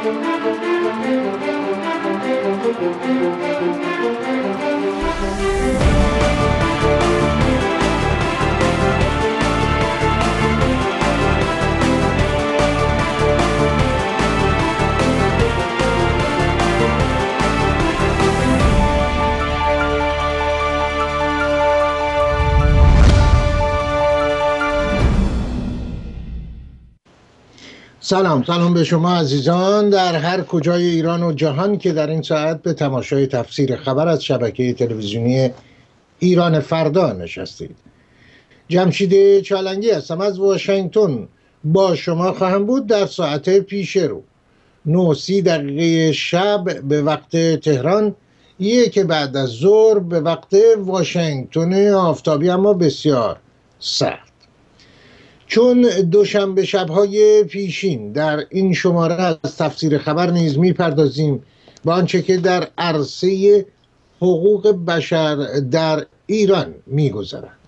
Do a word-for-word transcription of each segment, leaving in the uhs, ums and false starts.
سلام سلام به شما عزیزان در هر کجای ایران و جهان که در این ساعت به تماشای تفسیر خبر از شبکه تلویزیونی ایران فردا نشستید. جمشید چالنگی هستم از واشنگتن، با شما خواهم بود در ساعت پیش رو. نه سی دقیقه شب به وقت تهران، یک بعد از ظهر به وقت واشنگتن آفتابی اما بسیار سرد. چون دوشنبه شب‌های پیشین در این شماره از تفسیر خبر نیز می‌پردازیم به آنچه که در عرصه حقوق بشر در ایران می‌گذرد.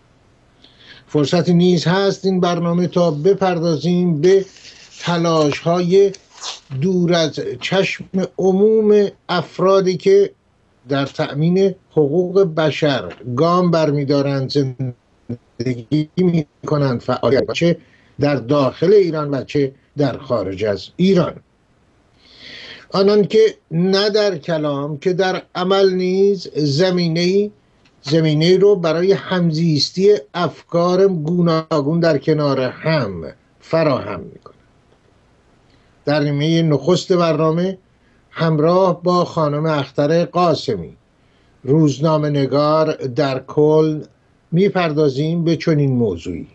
فرصتی نیز هست این برنامه تا بپردازیم به تلاش‌های دور از چشم عموم افرادی که در تأمین حقوق بشر گام برمی‌دارند، زندگی می‌کنند، فعالیت چه در داخل ایران و چه در خارج از ایران. آنان که نه در کلام که در عمل نیز زمینه‌ای زمینه رو برای همزیستی افکار گوناگون در کنار هم فراهم می‌کنند. در نیمه نخست برنامه همراه با خانم اختر قاسمی، روزنامه نگار در کلن، میپردازیم به چنین موضوعی.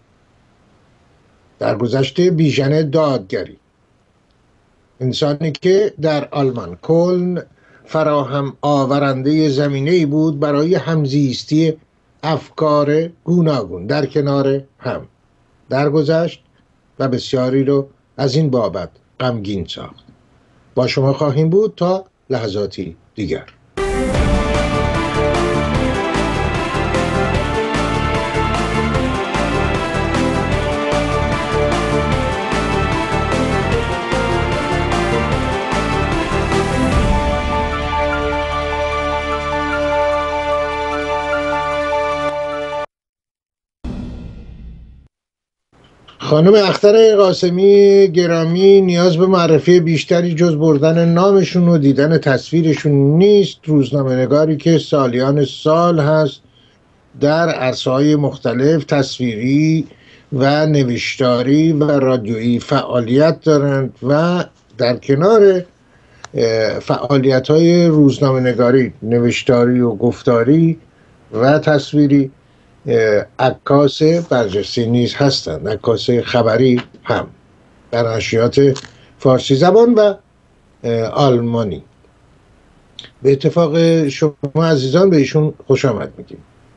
در گذشته بیژن دادگری، انسانی که در آلمان کلن فراهم آورنده زمینه‌ای بود برای همزیستی افکار گوناگون در کنار هم، درگذشت و بسیاری رو از این بابت غمگین ساخت. با شما خواهیم بود تا لحظاتی دیگر. خانم اختر قاسمی گرامی نیاز به معرفی بیشتری جز بردن نامشون و دیدن تصویرشون نیست. روزنامه نگاری که سالیان سال هست در عرصه‌های مختلف تصویری و نوشتاری و رادیویی فعالیت دارند و در کنار فعالیت‌های روزنامه نگاری، نوشتاری و گفتاری و تصویری، عکاس برجسته نیز هستند، عکاس خبری هم در نشریات فارسی زبان و آلمانی. به اتفاق شما عزیزان به ایشون خوش آمد میگیم.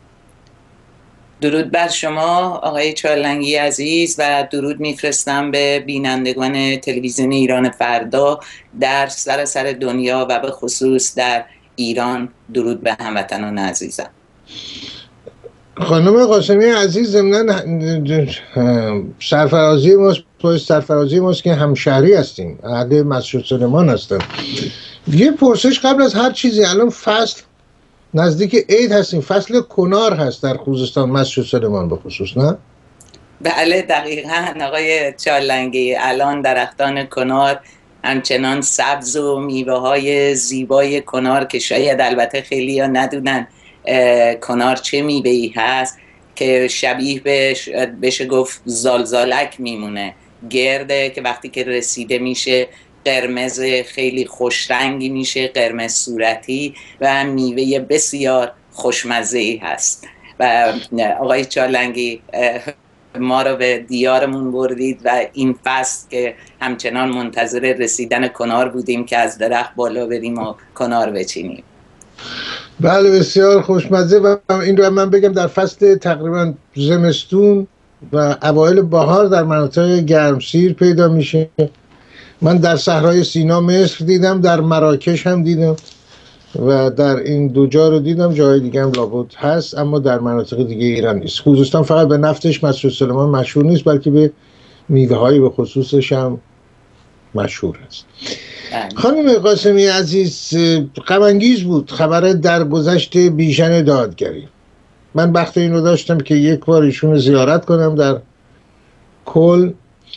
درود بر شما آقای چالنگی عزیز و درود میفرستم به بینندگان تلویزیون ایران فردا در سراسر دنیا و به خصوص در ایران. درود به هموطنان عزیزم. خانم قاسمی عزیز، ضمناً سرفرازی ماست سرفرازی ماست که همشهری هستیم، اهل مسجد سلیمان هستم. یه پرسش قبل از هر چیزی، الان فصل نزدیک عید هستیم، فصل کنار هست در خوزستان، مسجد سلیمان به خصوص، نه؟ بله دقیقاً آقای چالنگی، الان درختان کنار همچنان سبز و میوه های زیبای کنار که شاید البته خیلی ها ندونن کنار چه میوه‌ای هست، که شبیه به بشه گفت زالزالک میمونه، گرده که وقتی که رسیده میشه قرمز خیلی خوش رنگی میشه، قرمز صورتی و میوه بسیار خوشمزه‌ای هست. و آقای چالنگی ما رو به دیارمون بردید و این فصل که همچنان منتظر رسیدن کنار بودیم که از درخت بالا بریم و کنار بچینیم. بله بسیار خوشمزه. و این رو من بگم در فصل تقریبا زمستون و اوایل بهار در مناطق گرمسیر پیدا میشه. من در صحرای سینا مصر دیدم، در مراکش هم دیدم و در این دو جا رو دیدم، جای دیگه هم لابد هست اما در مناطق دیگه ایران نیست. خوزستان فقط به نفتش مسجد سلیمان مشهور نیست، بلکه به میوه های به خصوصش هم مشهور است. خانم قاسمی عزیز، غم انگیز بود خبر درگذشت بیژن دادگری. من بخت اینو داشتم که یک بار ایشون رو زیارت کنم در کل.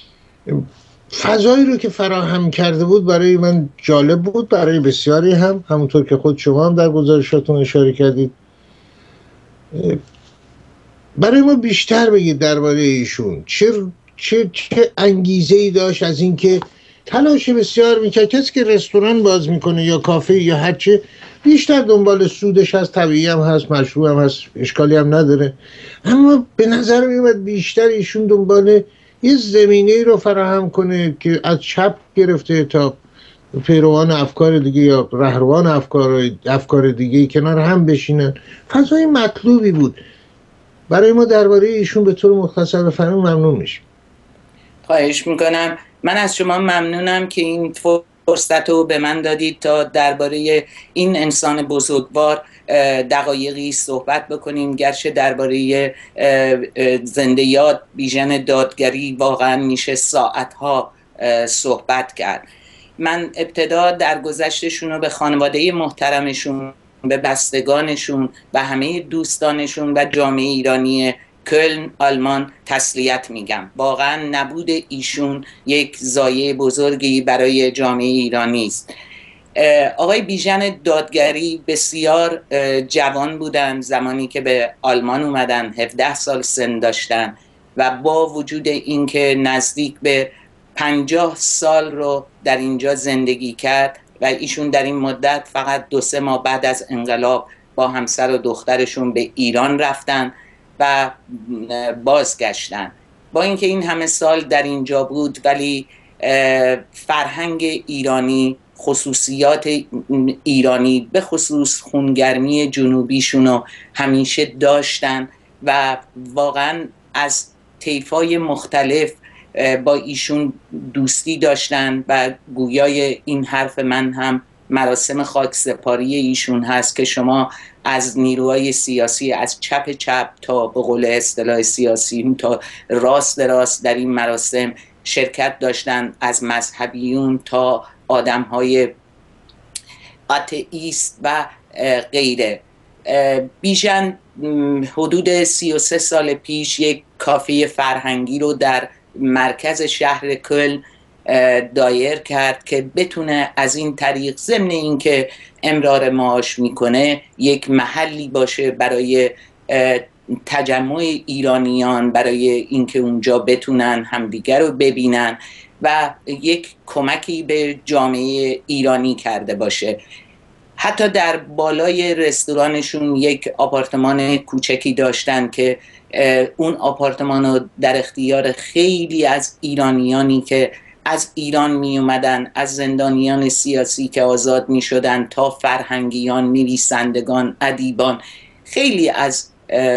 فضایی رو که فراهم کرده بود برای من جالب بود، برای بسیاری هم، همونطور که خود شما هم در گزارشاتون اشاره کردید. برای ما بیشتر بگید درباره ایشون، چه چه چه انگیزه‌ای داشت از اینکه تلاش بسیار میکرد. کسی که رستوران باز میکنه یا کافه یا هرچه، بیشتر دنبال سودش هست، طبیعی هم هست، مشروع هم هست، اشکالی هم نداره، اما به نظر میاد بیشتر ایشون دنبال یه زمینه رو فراهم کنه که از چپ گرفته تا پیروان افکار دیگه یا رهروان افکار افکار دیگه کنار هم بشینن. فضای مطلوبی بود. برای ما درباره ایشون به طور مختصر بفرمایید، ممنون میشم. خواهش میکنم. من از شما ممنونم که این فرصت رو به من دادید تا درباره این انسان بزرگوار دقایقی صحبت بکنیم. گرچه درباره زنده یاد بیژن دادگری واقعا میشه ساعتها صحبت کرد. من ابتدا درگذشتشون رو به خانواده محترمشون، به بستگانشون و همه دوستانشون و جامعه ایرانی کلن آلمان تسلیت میگم. واقعا نبود ایشون یک ضایعه بزرگی برای جامعه ایرانی است. آقای بیژن دادگری بسیار جوان بودن زمانی که به آلمان اومدن، هفده سال سن داشتن و با وجود اینکه نزدیک به پنجاه سال رو در اینجا زندگی کرد و ایشون در این مدت فقط دو سه ماه بعد از انقلاب با همسر و دخترشون به ایران رفتن و بازگشتن. با اینکه این همه سال در اینجا بود ولی فرهنگ ایرانی، خصوصیات ایرانی، به خصوص خونگرمی جنوبیشونو همیشه داشتن و واقعا از طیفای مختلف با ایشون دوستی داشتن و گویای این حرف من هم مراسم خاکسپاری ایشون هست که شما از نیروهای سیاسی، از چپ چپ تا به قول اصطلاح سیاسی تا راست راست در این مراسم شرکت داشتن، از مذهبیون تا آدمهای آتئیست و غیره. بیژن حدود سی و سه سال پیش یک کافه فرهنگی رو در مرکز شهر کلن دایر کرد که بتونه از این طریق ضمن اینکه امرار معاش میکنه یک محلی باشه برای تجمع ایرانیان، برای اینکه اونجا بتونن همدیگر رو ببینن و یک کمکی به جامعه ایرانی کرده باشه. حتی در بالای رستورانشون یک آپارتمان کوچکی داشتن که اون آپارتمان رو در اختیار خیلی از ایرانیانی که از ایران می اومدن، از زندانیان سیاسی که آزاد می شدن تا فرهنگیان، نویسندگان، ادیبان، خیلی از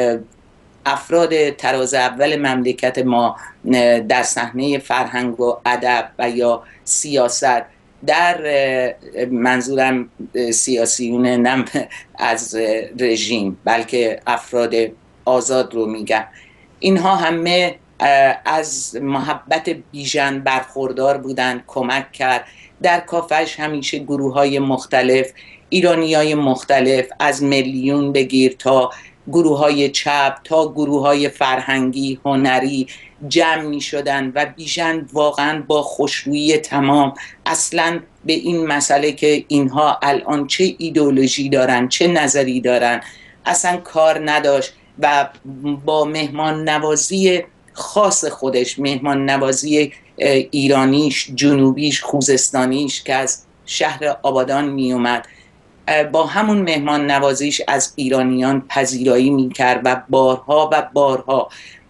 افراد تراز اول مملکت ما در صحنه فرهنگ و ادب و یا سیاست، در منظورم سیاسیون نم از رژیم بلکه افراد آزاد رو میگم، اینها همه از محبت بیژن برخوردار بودن، کمک کرد. در کافش همیشه گروه های مختلف، ایرانی های مختلف، از میلیون بگیر تا گروه های چپ تا گروه های فرهنگی هنری جمع می شدن و بیژن واقعا با خوشرویی تمام اصلا به این مسئله که اینها الان چه ایدئولوژی دارن، چه نظری دارن، اصلا کار نداشت و با مهمان نوازی خاص خودش، مهمان نوازی ایرانیش، جنوبیش، خوزستانیش که از شهر آبادان می اومد، با همون مهمان نوازیش از ایرانیان پذیرایی می کرد و بارها و بارها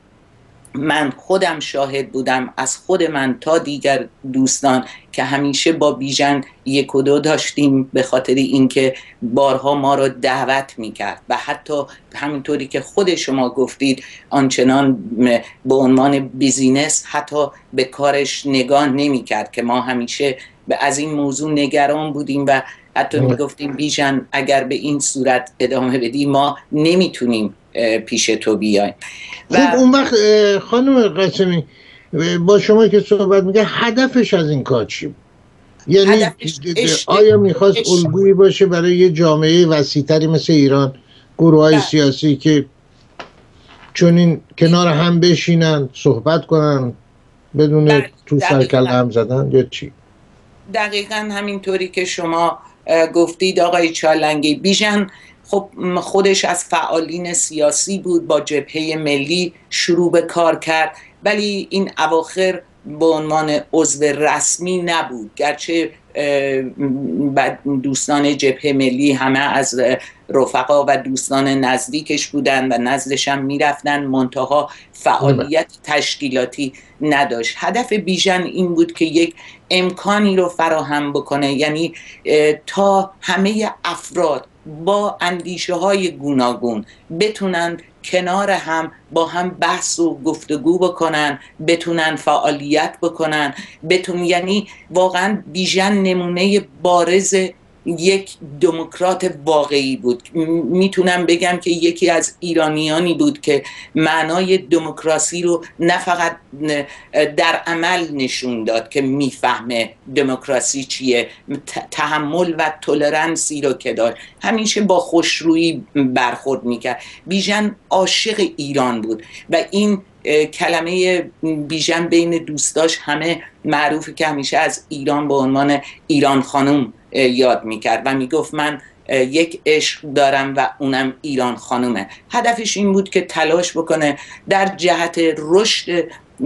من خودم شاهد بودم، از خود من تا دیگر دوستان که همیشه با بیژن یک و دو داشتیم به خاطر اینکه بارها ما را دعوت میکرد و حتی همینطوری که خود شما گفتید آنچنان به عنوان بیزینس حتی به کارش نگاه نمیکرد که ما همیشه از این موضوع نگران بودیم و حتی میگفتیم بیژن اگر به این صورت ادامه بدی ما نمیتونیم پیش تو بیایم. خب اون وقت خانم قاسمی با شما که صحبت میگه هدفش از این کار چی بود؟ یعنی هدفش عشق آیا میخواست عشق الگویی باشه برای یه جامعه وسیع‌تری مثل ایران، گروه های بله سیاسی که چون این کنار هم بشینن صحبت کنن بدون بله تو سرکله دقیقا هم زدن یا چی؟ دقیقا همینطوری که شما اه، گفتید آقای چالنگی. بیژن خب م، خودش از فعالین سیاسی بود، با جبهه ملی شروع به کار کرد، ولی این اواخر به عنوان عضو رسمی نبود، گرچه اه، م، بعد دوستان جبهه ملی همه از اه، رفقا و دوستان نزدیکش بودن و نزدش هم میرفتن، منتها نه. فعالیت تشکیلاتی نداشت. هدف بیژن این بود که یک امکانی رو فراهم بکنه، یعنی اه، تا همه افراد با اندیشه های گوناگون بتونن کنار هم با هم بحث و گفتگو بکنن، بتونن فعالیت بکنن، بتون یعنی واقعا بیژن نمونه بارز یک دموکرات واقعی بود. م- میتونم بگم که یکی از ایرانیانی بود که معنای دموکراسی رو نه فقط در عمل نشون داد که میفهمه دموکراسی چیه، تحمل و تولرنسی رو که داشت، همیشه با خوشرویی برخورد میکرد. بیژن عاشق ایران بود و این کلمه بیژن بین دوستاش همه معروفه که همیشه از ایران به عنوان ایران خانوم یاد میکرد و میگفت من یک عشق دارم و اونم ایران خانومه. هدفش این بود که تلاش بکنه در جهت رشد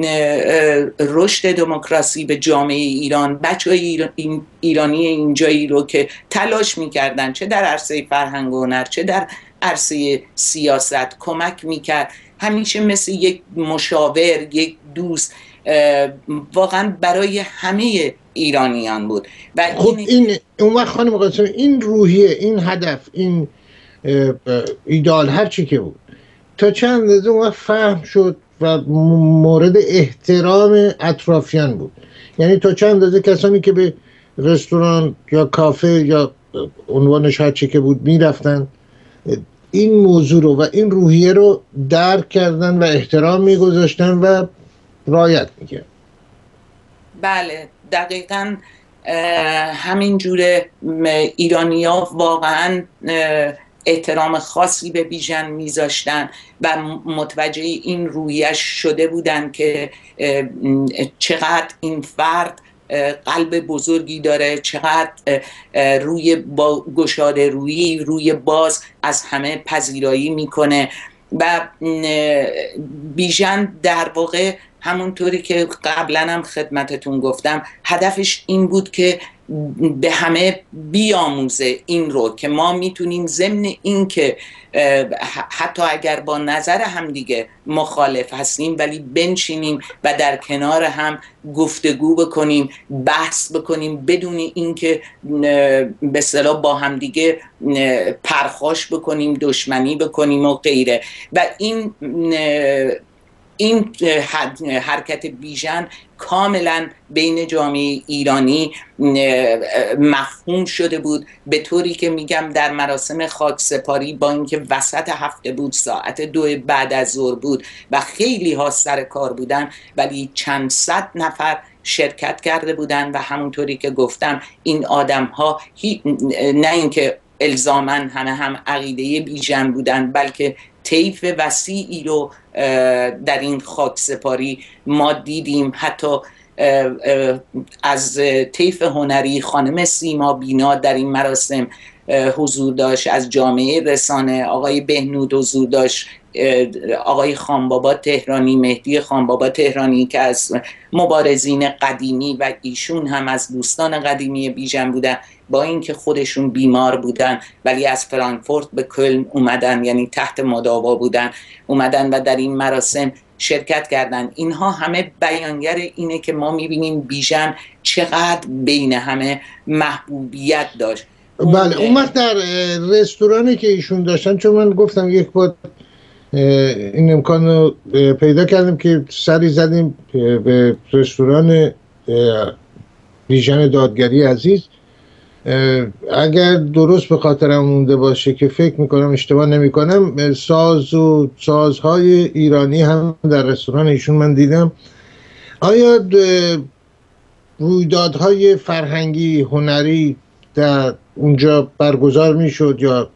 رشد دموکراسی به جامعه ایران، بچه های ایرانی اینجایی رو که تلاش میکردن چه در عرصه فرهنگ و هنر چه در عرصه سیاست کمک میکرد، همیشه مثل یک مشاور، یک دوست واقعا برای همه ایرانیان بود. و خب این اون وقت خانم قاسم این روحیه، این هدف، این ایدال هر چی که بود تا چند اندازه اون وقت فهم شد و مورد احترام اطرافیان بود؟ یعنی تا چند اندازه کسانی که به رستوران یا کافه یا عنوانش هر چی که بود میرفتن این موضوع رو و این روحیه رو درک کردن و احترام میگذاشتن و رعایت میکرد؟ بله دقیقاً همین جوره. ایرانی‌ها واقعاً احترام خاصی به بیژن میذاشتن و متوجه این رویش شده بودن که چقدر این فرد قلب بزرگی داره، چقدر روی با گشاده رویی، روی باز از همه پذیرایی میکنه. و بیژن در واقع همونطوری که قبلا هم خدمتتون گفتم هدفش این بود که به همه بیاموزه این رو که ما میتونیم ضمن این که حتی اگر با نظر هم دیگه مخالف هستیم ولی بنشینیم و در کنار هم گفتگو بکنیم، بحث بکنیم، بدون اینکه به اصطلاح با هم دیگه پرخاش بکنیم، دشمنی بکنیم و غیره. و این این حرکت بیژن کاملا بین جامعه ایرانی مفهوم شده بود، به طوری که میگم در مراسم خاکسپاری با اینکه وسط هفته بود، ساعت دو بعد از ظهر بود و خیلی ها سر کار بودن، ولی چند صد نفر شرکت کرده بودن و همونطوری که گفتم این آدم ها نه اینکه الزاماً همه هم عقیده بیژن بودن، بلکه طیف وسیعی رو در این خاکسپاری ما دیدیم. حتی از طیف هنری خانم سیما بینا در این مراسم حضور داشت، از جامعه رسانه آقای بهنود حضور داشت، آقای خانبابا تهرانی، مهدی خانبابا تهرانی که از مبارزین قدیمی و ایشون هم از دوستان قدیمی بیژن بودن، با اینکه خودشون بیمار بودن ولی از فرانکفورت به کلن اومدن، یعنی تحت مداوا بودن اومدن و در این مراسم شرکت کردن. اینها همه بیانگر اینه که ما میبینیم بیژن چقدر بین همه محبوبیت داشت. بله اون وقت در رستورانی که ایشون داشتن، چون من گفتم یک بار این امکان رو پیدا کردیم که سری زدیم به رستوران بیژن دادگری عزیز، اگر درست به خاطرم مونده باشه که فکر میکنم اشتباه نمی کنم، ساز و سازهای ایرانی هم در رستوران ایشون من دیدم. آیا رویدادهای فرهنگی هنری در اونجا برگزار میشد یا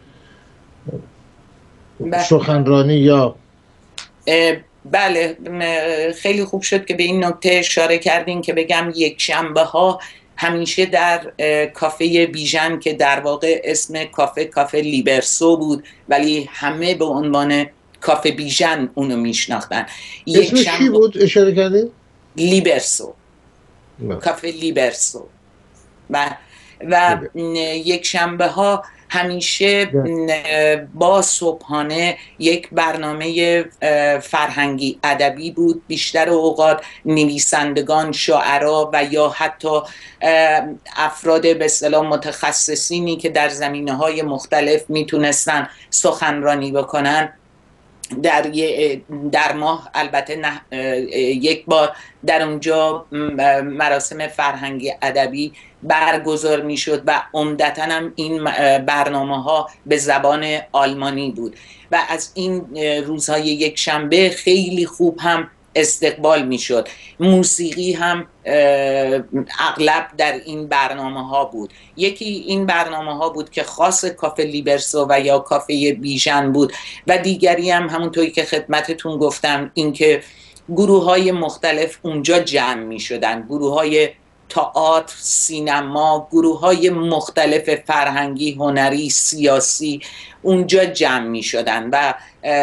سخنرانی یا بله. خیلی خوب شد که به این نکته اشاره کردین که بگم یک شنبه ها همیشه در کافه بیژن که در واقع اسم کافه کافه لیبرسو بود ولی همه به عنوان کافه بیژن اونو میشناختن. اسمش چی بود اشاره کردین؟ لیبرسو. نه. کافه لیبرسو. و و یک شنبه ها همیشه با صبحانه یک برنامه فرهنگی ادبی بود. بیشتر اوقات نویسندگان، شاعرها و یا حتی افراد به اصطلاح متخصصینی که در زمینه‌های مختلف میتونستن سخنرانی بکنن در در ماه البته نه یک بار در اونجا مراسم فرهنگی ادبی برگزار میشد و عمدتاً هم این برنامه ها به زبان آلمانی بود و از این روزهای یک شنبه خیلی خوب هم استقبال میشد. موسیقی هم اغلب در این برنامه ها بود. یکی این برنامه ها بود که خاص کافه لیبرسو و یا کافه بیژن بود و دیگری هم همونطوری که خدمتتون گفتم اینکه گروه های مختلف اونجا جمع می شدن. گروه های تئاتر، سینما، گروه های مختلف فرهنگی، هنری، سیاسی اونجا جمع می شدن و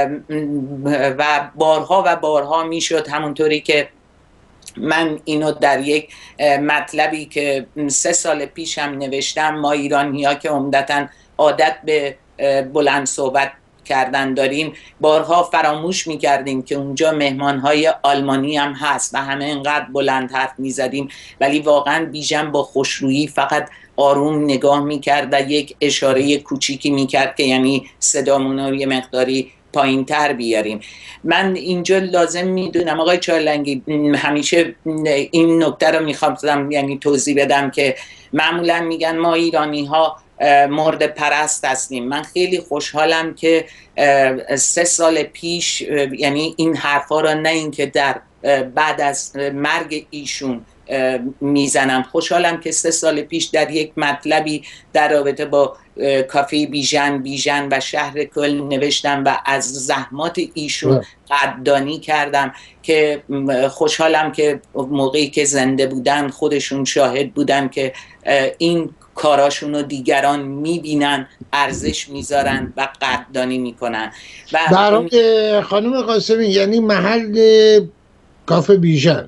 و بارها و بارها می شد. همونطوری که من اینو در یک مطلبی که سه سال پیش هم نوشتم، ما ایرانی ها که عمدتاً عادت به بلند صحبت کردن داریم، بارها فراموش میکردیم که اونجا مهمانهای آلمانی هم هست و همه اینقدر بلند حرف میزدیم ولی واقعا بیژن با خوشرویی فقط آروم نگاه میکرد و یک اشاره کوچیکی میکرد که یعنی صدامون رو یه مقداری پایین تر بیاریم. من اینجا لازم میدونم آقای چالنگی، همیشه این نکته رو میخواستم یعنی توضیح بدم که معمولا میگن ما ایرانی ها مورد پرست هستیم. من خیلی خوشحالم که سه سال پیش یعنی این حرفا را نه اینکه در بعد از مرگ ایشون میزنم، خوشحالم که سه سال پیش در یک مطلبی در رابطه با کافه بیژن بیژن و شهر کلن نوشتم و از زحمات ایشون قدردانی کردم که خوشحالم که موقعی که زنده بودن خودشون شاهد بودن که این کاراشون رو دیگران میبینن، ارزش میذارن و قدردانی میکنن. و برام خانم قاسمی یعنی محل کافه بیژن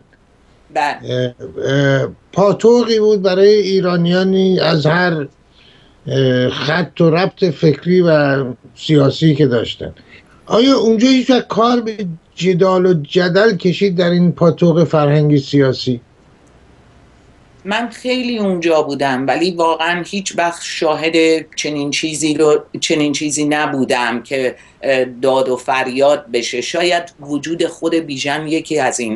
پاتوقی بود برای ایرانیانی از هر خط و ربط فکری و سیاسی که داشتن. آیا اونجا هیچ وقت کار به جدال و جدل کشید در این پاتوق فرهنگی سیاسی؟ من خیلی اونجا بودم ولی واقعا هیچ وقت شاهد چنین چیزی رو چنین چیزی نبودم که داد و فریاد بشه. شاید وجود خود بیژن یکی از این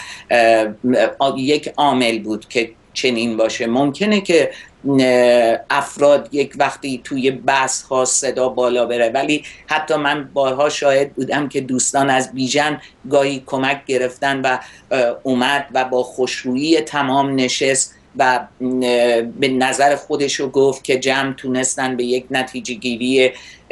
یک عامل بود که چنین باشه. ممکنه که افراد یک وقتی توی بحث ها صدا بالا بره ولی حتی من بارها شاهد بودم که دوستان از بیژن گاهی کمک گرفتن و اومد و با خوشرویی تمام نشست و به نظر خودشو گفت که جمع تونستن به یک نتیجه گیری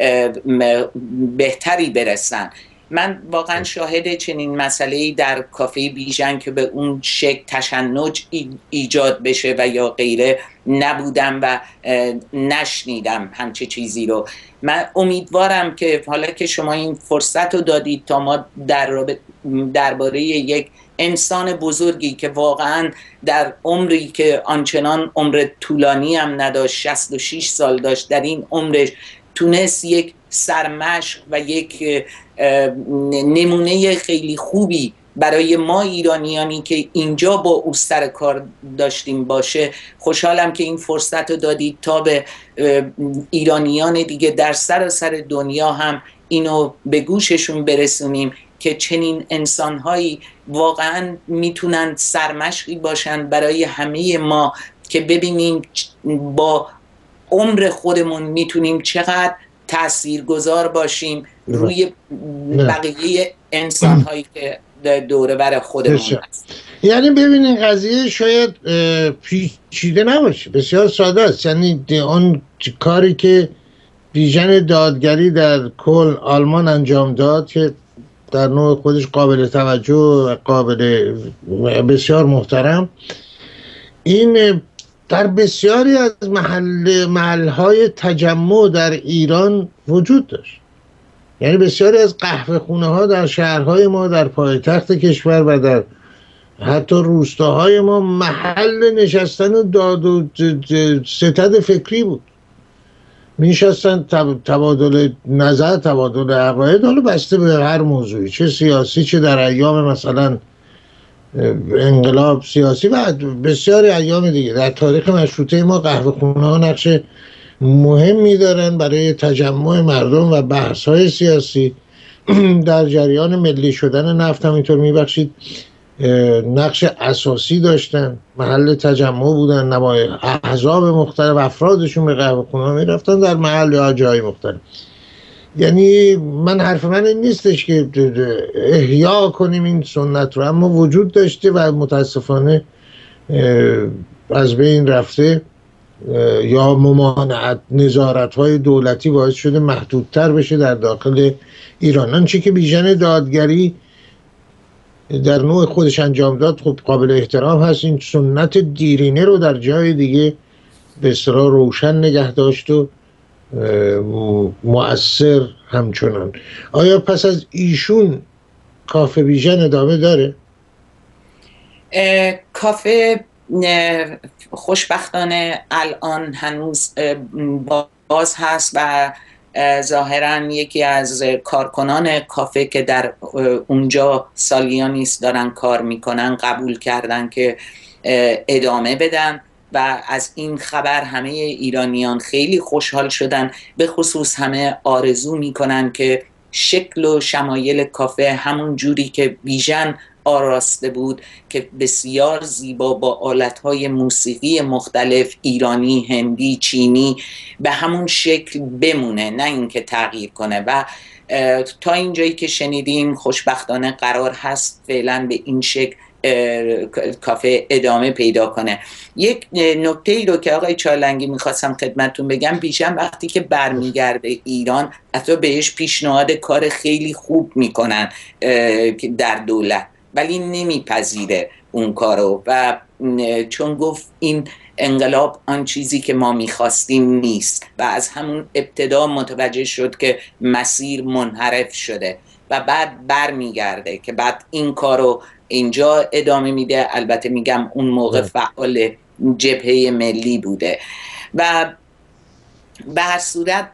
بهتری برسن. من واقعا شاهد چنین مسئله‌ای در کافه بیژن که به اون شکل تشنج ایجاد بشه و یا غیره نبودم و نشنیدم همچه چیزی رو. من امیدوارم که حالا که شما این فرصت رو دادید تا ما در درباره یک انسان بزرگی که واقعا در عمری که آنچنان عمر طولانی هم نداشت، شصت و شش سال داشت، در این عمرش تونست یک سرمشق و یک نمونه خیلی خوبی برای ما ایرانیانی که اینجا با او سر کار داشتیم باشه. خوشحالم که این فرصت رو دادید تا به ایرانیان دیگه در سراسر دنیا هم اینو به گوششون برسونیم که چنین انسانهایی واقعا میتونن سرمشقی باشن برای همه ما که ببینیم با عمر خودمون میتونیم چقدر تاثیرگذار باشیم روی بقیه انسانهایی که دوره بر خودمون هست. یعنی ببینید قضیه شاید پیچیده نباشه، بسیار ساده است. یعنی اون کاری که بیژن دادگری در کل آلمان انجام داد که در نوع خودش قابل توجه و قابل بسیار محترم، این در بسیاری از محل محلهای تجمع در ایران وجود داشت. یعنی بسیاری از قهوه خونه ها در شهرهای ما، در پایتخت کشور و در حتی روستاهای ما محل نشستن داد و ستد فکری بود. میشستن تبادل نظر، تبادل عقاید، حالا بسته به هر موضوعی، چه سیاسی چه در ایام مثلا انقلاب سیاسی و بسیاری ایام دیگه. در تاریخ مشروطه ما قهوه خونه ها نقش مهمی دارن برای تجمع مردم و بحث های سیاسی. در جریان ملی شدن نفت هم اینطور میبخشید نقش اساسی داشتن، محل تجمع بودن، نمای احزاب مختلف افرادشون به قهوه خونه میرفتن در محل یا جای مختلف. یعنی من حرف من این نیستش که احیا کنیم این سنت رو، اما وجود داشته و متاسفانه از بین رفته یا ممانعت نظارت های دولتی باعث شده محدودتر بشه در داخل ایران. آنچه که بیژن دادگری در نوع خودش انجام داد خب قابل احترام هست. این سنت دیرینه رو در جای دیگه به اصطلاح روشن نگه داشت و مؤثر همچنان. آیا پس از ایشون کافه بیژن ادامه داره؟ کافه خوشبختانه الان هنوز باز هست و ظاهرا یکی از کارکنان کافه که در اونجا سالیانی است دارن کار میکنن قبول کردن که ادامه بدن و از این خبر همه ایرانیان خیلی خوشحال شدن. به خصوص همه آرزو میکنن که شکل و شمایل کافه همون جوری که بیژن آراسته بود که بسیار زیبا با آلتهای موسیقی مختلف ایرانی، هندی، چینی به همون شکل بمونه، نه اینکه تغییر کنه. و تا اینجایی که شنیدیم خوشبختانه قرار هست فعلا به این شکل کافه ادامه پیدا کنه. یک نکته ای رو که آقای چالنگی میخواستم خدمتتون بگم، بیژن وقتی که برمیگرده ایران حتی بهش پیشنهاد کار خیلی خوب میکنن در دولت، ولی نمیپذیره اون کارو و چون گفت این انقلاب آن چیزی که ما میخواستیم نیست و از همون ابتدا متوجه شد که مسیر منحرف شده و بعد برمیگرده که بعد این کارو اینجا ادامه میده. البته میگم اون موقع فعال جبهه ملی بوده و به هر صورت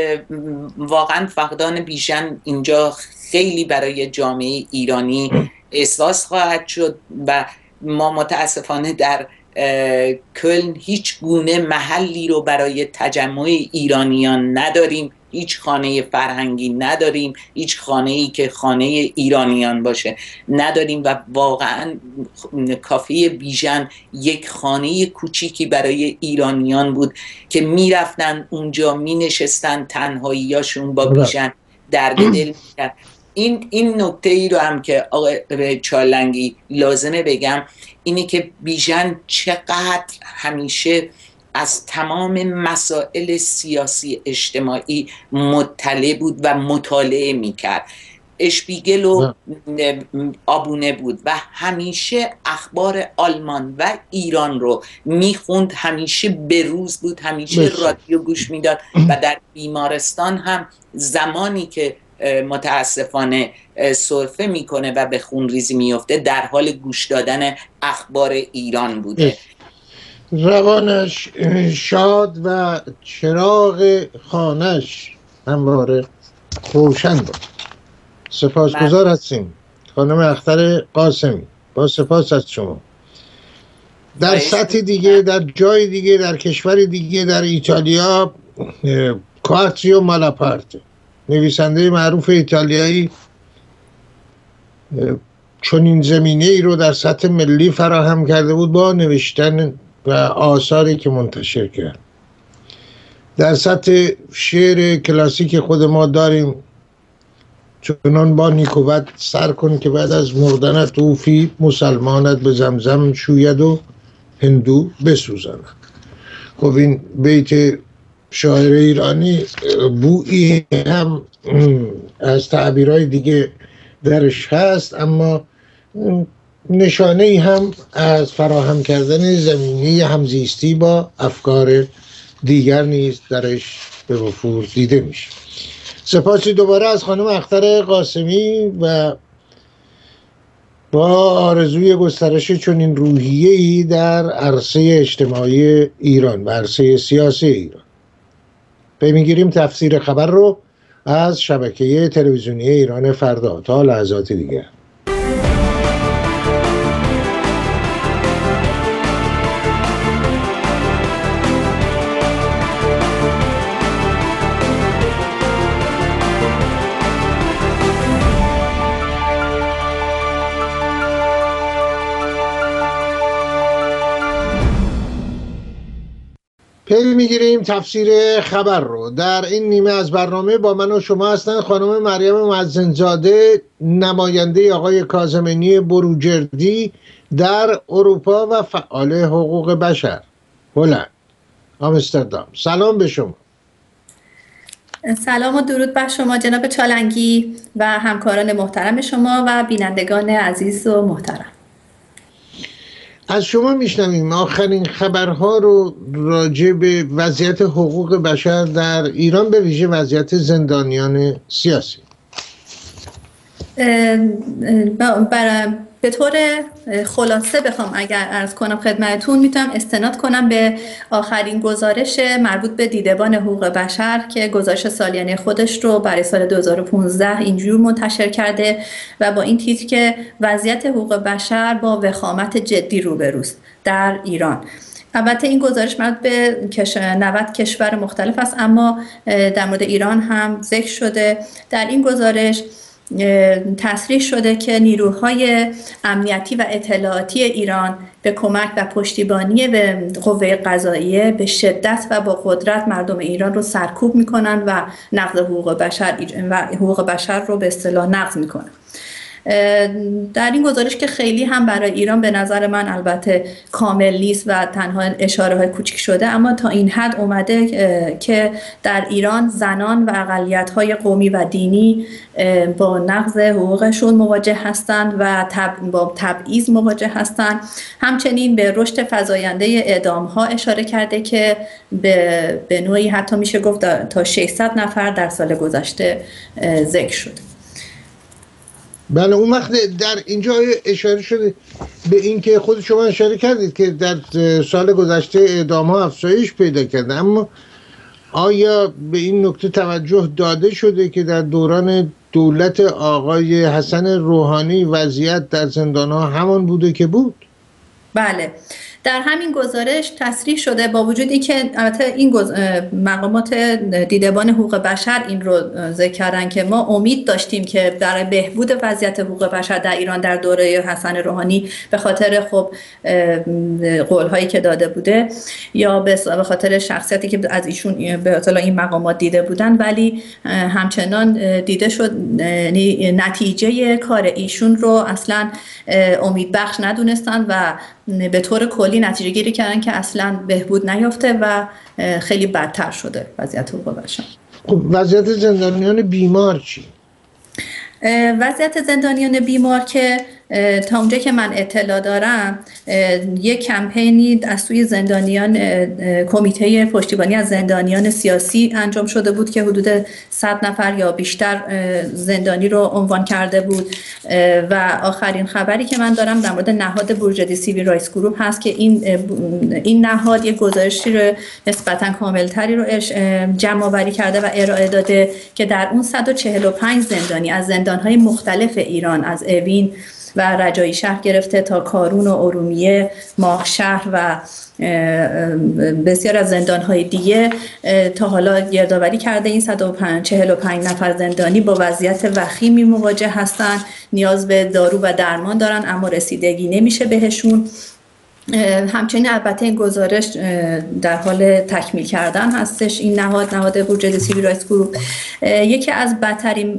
واقعا فقدان بیژن اینجا خیلی برای جامعه ایرانی احساس خواهد شد و ما متاسفانه در کلن هیچ گونه محلی رو برای تجمع ایرانیان نداریم، هیچ خانه فرهنگی نداریم، هیچ خانه‌ای که خانه ایرانیان باشه نداریم و واقعا کافه بیژن یک خانه کوچیکی برای ایرانیان بود که میرفتن اونجا مینشستن تنهاییاشون با بیژن درد دل میکرد. این این نکته ای رو هم که آقای چالنگی لازمه بگم اینه که بیژن چقدر همیشه از تمام مسائل سیاسی اجتماعی مطلع بود و مطالعه میکرد. اشپیگل و آبونه بود و همیشه اخبار آلمان و ایران رو میخوند، همیشه به روز بود، همیشه رادیو گوش میداد و در بیمارستان هم زمانی که متاسفانه سرفه میکنه و به خونریزی میفته در حال گوش دادن اخبار ایران بوده. روانش شاد و چراغ خانش همواره روشن بود. سپاسگزار هستیم خانم اختر قاسمی، با سپاس از شما. در سطح دیگه، در جای دیگه، در کشور دیگه، در ایتالیا کارتیو مالاپارته نویسنده معروف ایتالیایی چون این زمینه ای رو در سطح ملی فراهم کرده بود با نوشتن و آثاری که منتشر کرد. در سطح شعر کلاسیک خود ما داریم چنان با نیکوبت سر کن که بعد از مردنت اوفی مسلمانت به زمزم شوید و هندو بسوزند. خب این بیت شاعر ایرانی بویی هم از تعبیرهای دیگه درش هست، اما نشانه ای هم از فراهم کردن زمینه همزیستی با افکار دیگر نیز درش به وفور دیده میشه. سپاسی دوباره از خانم اختر قاسمی و با آرزوی گسترش چنین روحیه‌ای در عرصه اجتماعی ایران و عرصه سیاسی ایران. پی میگیریم تفسیر خبر رو از شبکه تلویزیونی ایران فردا. تا لحظات دیگر. پی میگیریم تفسیر خبر رو. در این نیمه از برنامه با من و شما هستند خانم مریم مأذن‌زاده، نماینده آقای کاظمینی بروجردی در اروپا و فعال حقوق بشر هلند، آمستردام. سلام به شما. سلام و درود بر شما جناب چالنگی و همکاران محترم شما و بینندگان عزیز و محترم. از شما میشنویم آخرین خبرها رو راجع به وضعیت حقوق بشر در ایران، به ویژه وضعیت زندانیان سیاسی. برای به طور خلاصه بخوام اگر عرض کنم خدمتتون، میتونم استناد کنم به آخرین گزارش مربوط به دیدبان حقوق بشر که گزارش سالیانه خودش رو برای سال دو هزار و پانزده اینجور منتشر کرده و با این تیتر که وضعیت حقوق بشر با وخامت جدی روبروست در ایران. البته این گزارش مربوط به نود کشور مختلف است، اما در مورد ایران هم ذکر شده. در این گزارش تصریح شده که نیروهای امنیتی و اطلاعاتی ایران به کمک و پشتیبانی به قوه قضاییه به شدت و با قدرت مردم ایران رو سرکوب میکنن و نقض حقوق بشر و حقوق بشر رو به اصطلاح نقض میکنن. در این گزارش که خیلی هم برای ایران به نظر من البته کامل نیست و تنها اشاره های کوچیک شده، اما تا این حد اومده که در ایران زنان و اقلیت های قومی و دینی با نقض حقوقشون مواجه هستند و تب... با تبعیض مواجه هستند. همچنین به رشد فزاینده اعدام ها اشاره کرده که به, به نوعی حتی میشه گفت تا ششصد نفر در سال گذشته ذکر شد. بله، اون وقت در اینجا اشاره شده به این که خود شما اشاره کردید که در سال گذشته اعدام ها افزایش پیدا کرده، اما آیا به این نکته توجه داده شده که در دوران دولت آقای حسن روحانی وضعیت در زندان ها همان بوده که بود؟ بله، در همین گزارش تصریح شده با وجودی که البته این گز... مقامات دیدبان حقوق بشر این رو ذکر کردن که ما امید داشتیم که برای بهبود وضعیت حقوق بشر در ایران در دوره حسن روحانی به خاطر خب قول‌هایی که داده بوده یا به خاطر شخصیتی که از ایشون به اصطلاح این مقامات دیده بودن، ولی همچنان دیده شد نتیجه کار ایشون رو اصلا امیدبخش ندونستن و به طور کلی نتیجه گیری کردن که اصلا بهبود نیافته و خیلی بدتر شده وضعیت حقوق بشر. خب وضعیت زندانیان بیمار چی؟ وضعیت زندانیان بیمار که تا اونجا که من اطلاع دارم یک کمپینی از سوی زندانیان کمیته پشتیبانی از زندانیان سیاسی انجام شده بود که حدود صد نفر یا بیشتر زندانی رو عنوان کرده بود و آخرین خبری که من دارم در مورد نهاد بروجردی سیویل رایتس گروپ هست که این این نهاد یک گزارشی رو نسبتا کاملتری رو جمع آوری کرده و ارائه داده که در اون صد و چهل و پنج زندانی از زندان‌های مختلف ایران، از اوین و رجایی شهر گرفته تا کارون و ارومیه، ماه شهر و بسیار از زندان‌های دیگه تا حالا گردآوری کرده. این صد و چهل و پنج نفر زندانی با وضعیت وخیمی مواجه هستند، نیاز به دارو و درمان دارن اما رسیدگی نمیشه بهشون همچنین البته این گزارش در حال تکمیل کردن هستش. این نهاد نهاد بورژدی سیویل رایتس گروپ یکی از بدترین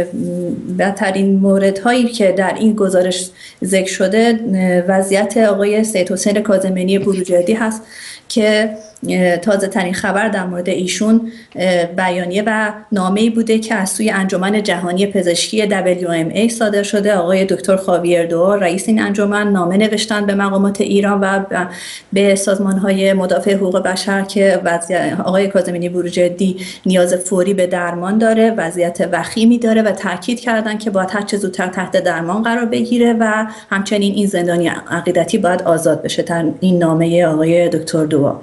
بدترین موردهایی که در این گزارش ذکر شده وضعیت آقای سید حسین کاظمینی بورژدی هست که تازه ترین خبر در مورد ایشون بیانیه و نامه‌ای بوده که از سوی انجمن جهانی پزشکی دبلیو ام ای صادر شده. آقای دکتر خاویر دوا رئیس این انجمن نامه نوشتن به مقامات ایران و به سازمان‌های مدافع حقوق بشر که وضعیت آقای کاظمینی بورژدی نیاز فوری به درمان داره، وضعیت وخیمی داره و تاکید کردن که باید هر چه زودتر تحت درمان قرار بگیره و همچنین این زندانی عقیدتی باید آزاد بشه. در این نامه آقای دکتر دوا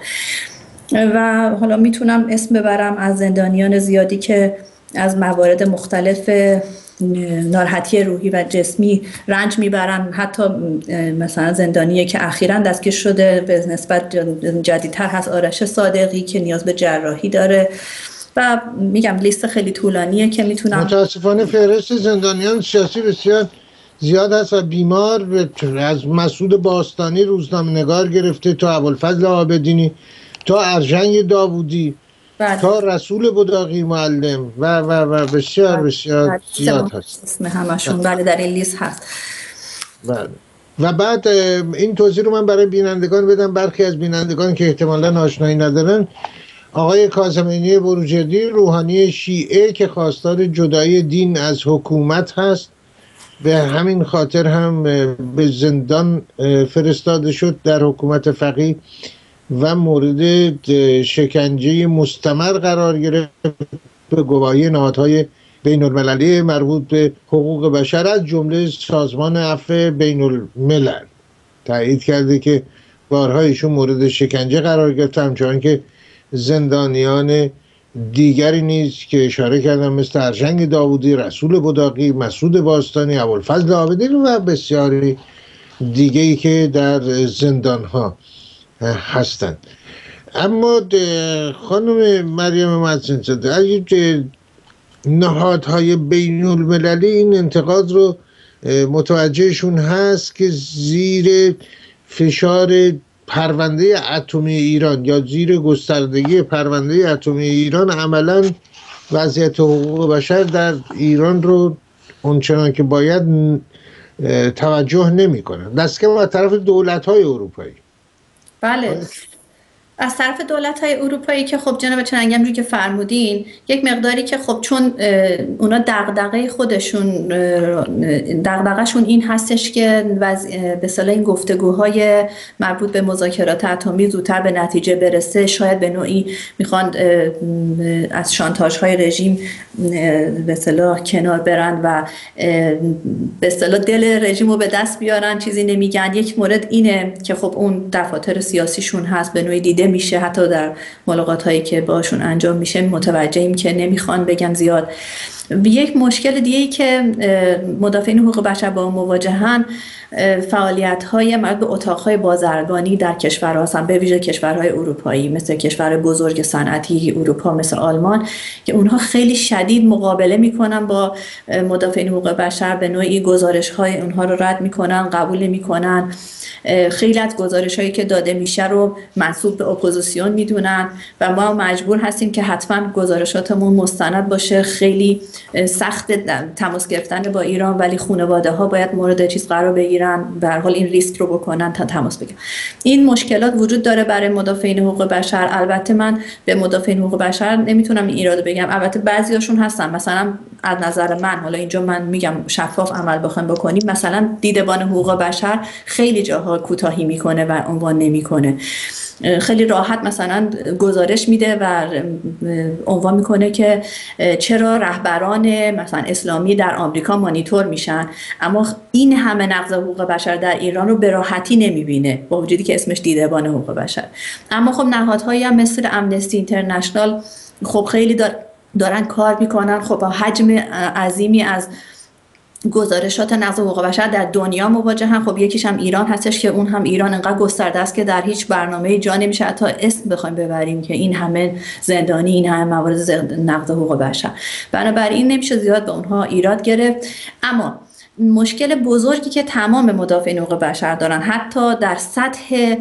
و حالا میتونم اسم ببرم از زندانیان زیادی که از موارد مختلف ناراحتی روحی و جسمی رنج میبرن. حتی مثلا زندانیه که اخیراً دستگیر شده به نسبت جدیدتر هست، آرش صادقی که نیاز به جراحی داره و میگم لیست خیلی طولانیه که میتونم. متاسفانه فهرست زندانیان سیاسی بسیار زیاد است و بیمار، از مسعود باستانی روزنامه‌نگار گرفته تا ابوالفضل عابدینی تا ارژنگ داوودی بله. تا رسول بداقی معلم و و و بسیار بله. بسیار بله. زیاد هست اسم همشون بله در این لیست هست. بله. و بعد این توضیح رو من برای بینندگان بدم، برخی از بینندگان که احتمالاً آشنایی ندارن. آقای کاظمینی بورژدی روحانی شیعه که خواستار جدایی دین از حکومت هست، به همین خاطر هم به زندان فرستاده شد در حکومت فقیه و مورد شکنجه مستمر قرار گرفت به گواهی نهادهای بین المللی مربوط به حقوق بشر از جمله سازمان عفو بین الملل تایید کرده که بارها ایشون مورد شکنجه قرار گرفت، همچنان که زندانیان دیگری نیز که اشاره کردم مثل ارژنگ داوودی، رسول بداقی، مسعود باستانی، ابوالفضل عابدینی و بسیاری دیگری که در زندانها هستند. اما خانم مریم معصوم‌زاده، اگه نهادهای بین المللی این انتقاد رو متوجهشون هست که زیر فشار پرونده اتمی ایران یا زیر گستردگی پرونده اتمی ایران عملا وضعیت حقوق بشر در ایران رو اونچنان که باید توجه نمی کنن، دست کم از طرف دولت‌های اروپایی. بله، از طرف دولت‌های اروپایی که خب جناب چنگم روی که فرمودین یک مقداری که خب چون اونا دغدغه خودشون دغدغه‌شون این هستش که به اصطلاح این گفتگوهای مربوط به مذاکرات اتمی زودتر به نتیجه برسه، شاید به نوعی میخوان از شانتاژهای رژیم به اصطلاح کنار برن و به اصطلاح دل رژیم رو به دست بیارن، چیزی نمیگن. یک مورد اینه که خب اون دفاتر سیاسیشون هست، به نوعی دیده میشه حتی در ملاقات هایی که باشون انجام میشه متوجهیم که نمیخوان بگن زیاد. یک مشکل دیگه‌ای که مدافعین حقوق بشر با مواجهن فعالیت‌های مربوط به اتاق‌های بازرگانی در کشورها هستن، به ویژه کشورهای اروپایی مثل کشور بزرگ صنعتی اروپا مثل آلمان که اونها خیلی شدید مقابله میکنن با مدافعین حقوق بشر، به نوعی گزارش‌های اونها رو رد میکنن، قبول میکنن. خیلی از گزارش‌هایی که داده میشه رو منسوب به اپوزیسیون میدونن و ما مجبور هستیم که حتما گزارشاتمون مستند باشه. خیلی سخت تماس گرفتن با ایران، ولی خانواده‌ها باید مورد چیز قرار بگیرن، به هر حال این ریسک رو بکنن تا تماس بگیرن. این مشکلات وجود داره برای مدافعین حقوق بشر. البته من به مدافعین حقوق بشر نمیتونم این ایرادو بگم، البته بعضیاشون هستن. مثلا از نظر من، حالا اینجا من میگم شفاف عمل بخوایم بکنیم، مثلا دیدبان حقوق بشر خیلی جاها کوتاهی میکنه و عنوان نمیکنه، خیلی راحت مثلا گزارش میده و عنوان میکنه که چرا رهبران مثلا اسلامی در آمریکا مانیتور میشن، اما این همه نقض حقوق بشر در ایران رو به راحتی نمیبینه با وجودی که اسمش دیدبان حقوق بشر. اما خب نهادهایی هم مثل امنستی اینترنشنال خب خیلی دارن کار میکنن، خب با حجم عظیمی از گزارشات نقض حقوق بشر در دنیا مواجهن. خب یکیش هم ایران هستش که اون هم ایران انقدر گسترده است که در هیچ برنامه‌ای جا نمیشه حتی اسم بخوایم ببریم که این همه زندانی، این همه موارد نقض حقوق بشر. بنابراین نمیشه زیاد به اونها ایراد گرفت. اما مشکل بزرگی که تمام مدافعین حقوق بشر دارن، حتی در سطح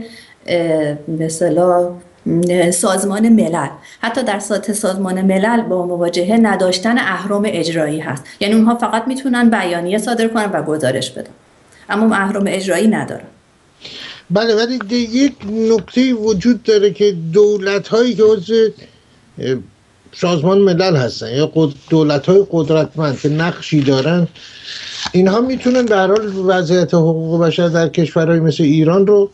مثلا سازمان ملل، حتی در سطح سازمان ملل با مواجهه نداشتن اهرم اجرایی هست. یعنی اونها فقط میتونن بیانیه صادر کنن و گزارش بدن، اما اهرم اجرایی ندارن. بله، ولی یک نکته وجود داره که دولت هایی که عضو سازمان ملل هستن یا دولت های قدرتمند که نقشی دارن، اینها میتونن در حال وضعیت حقوق بشر در کشورهای مثل ایران رو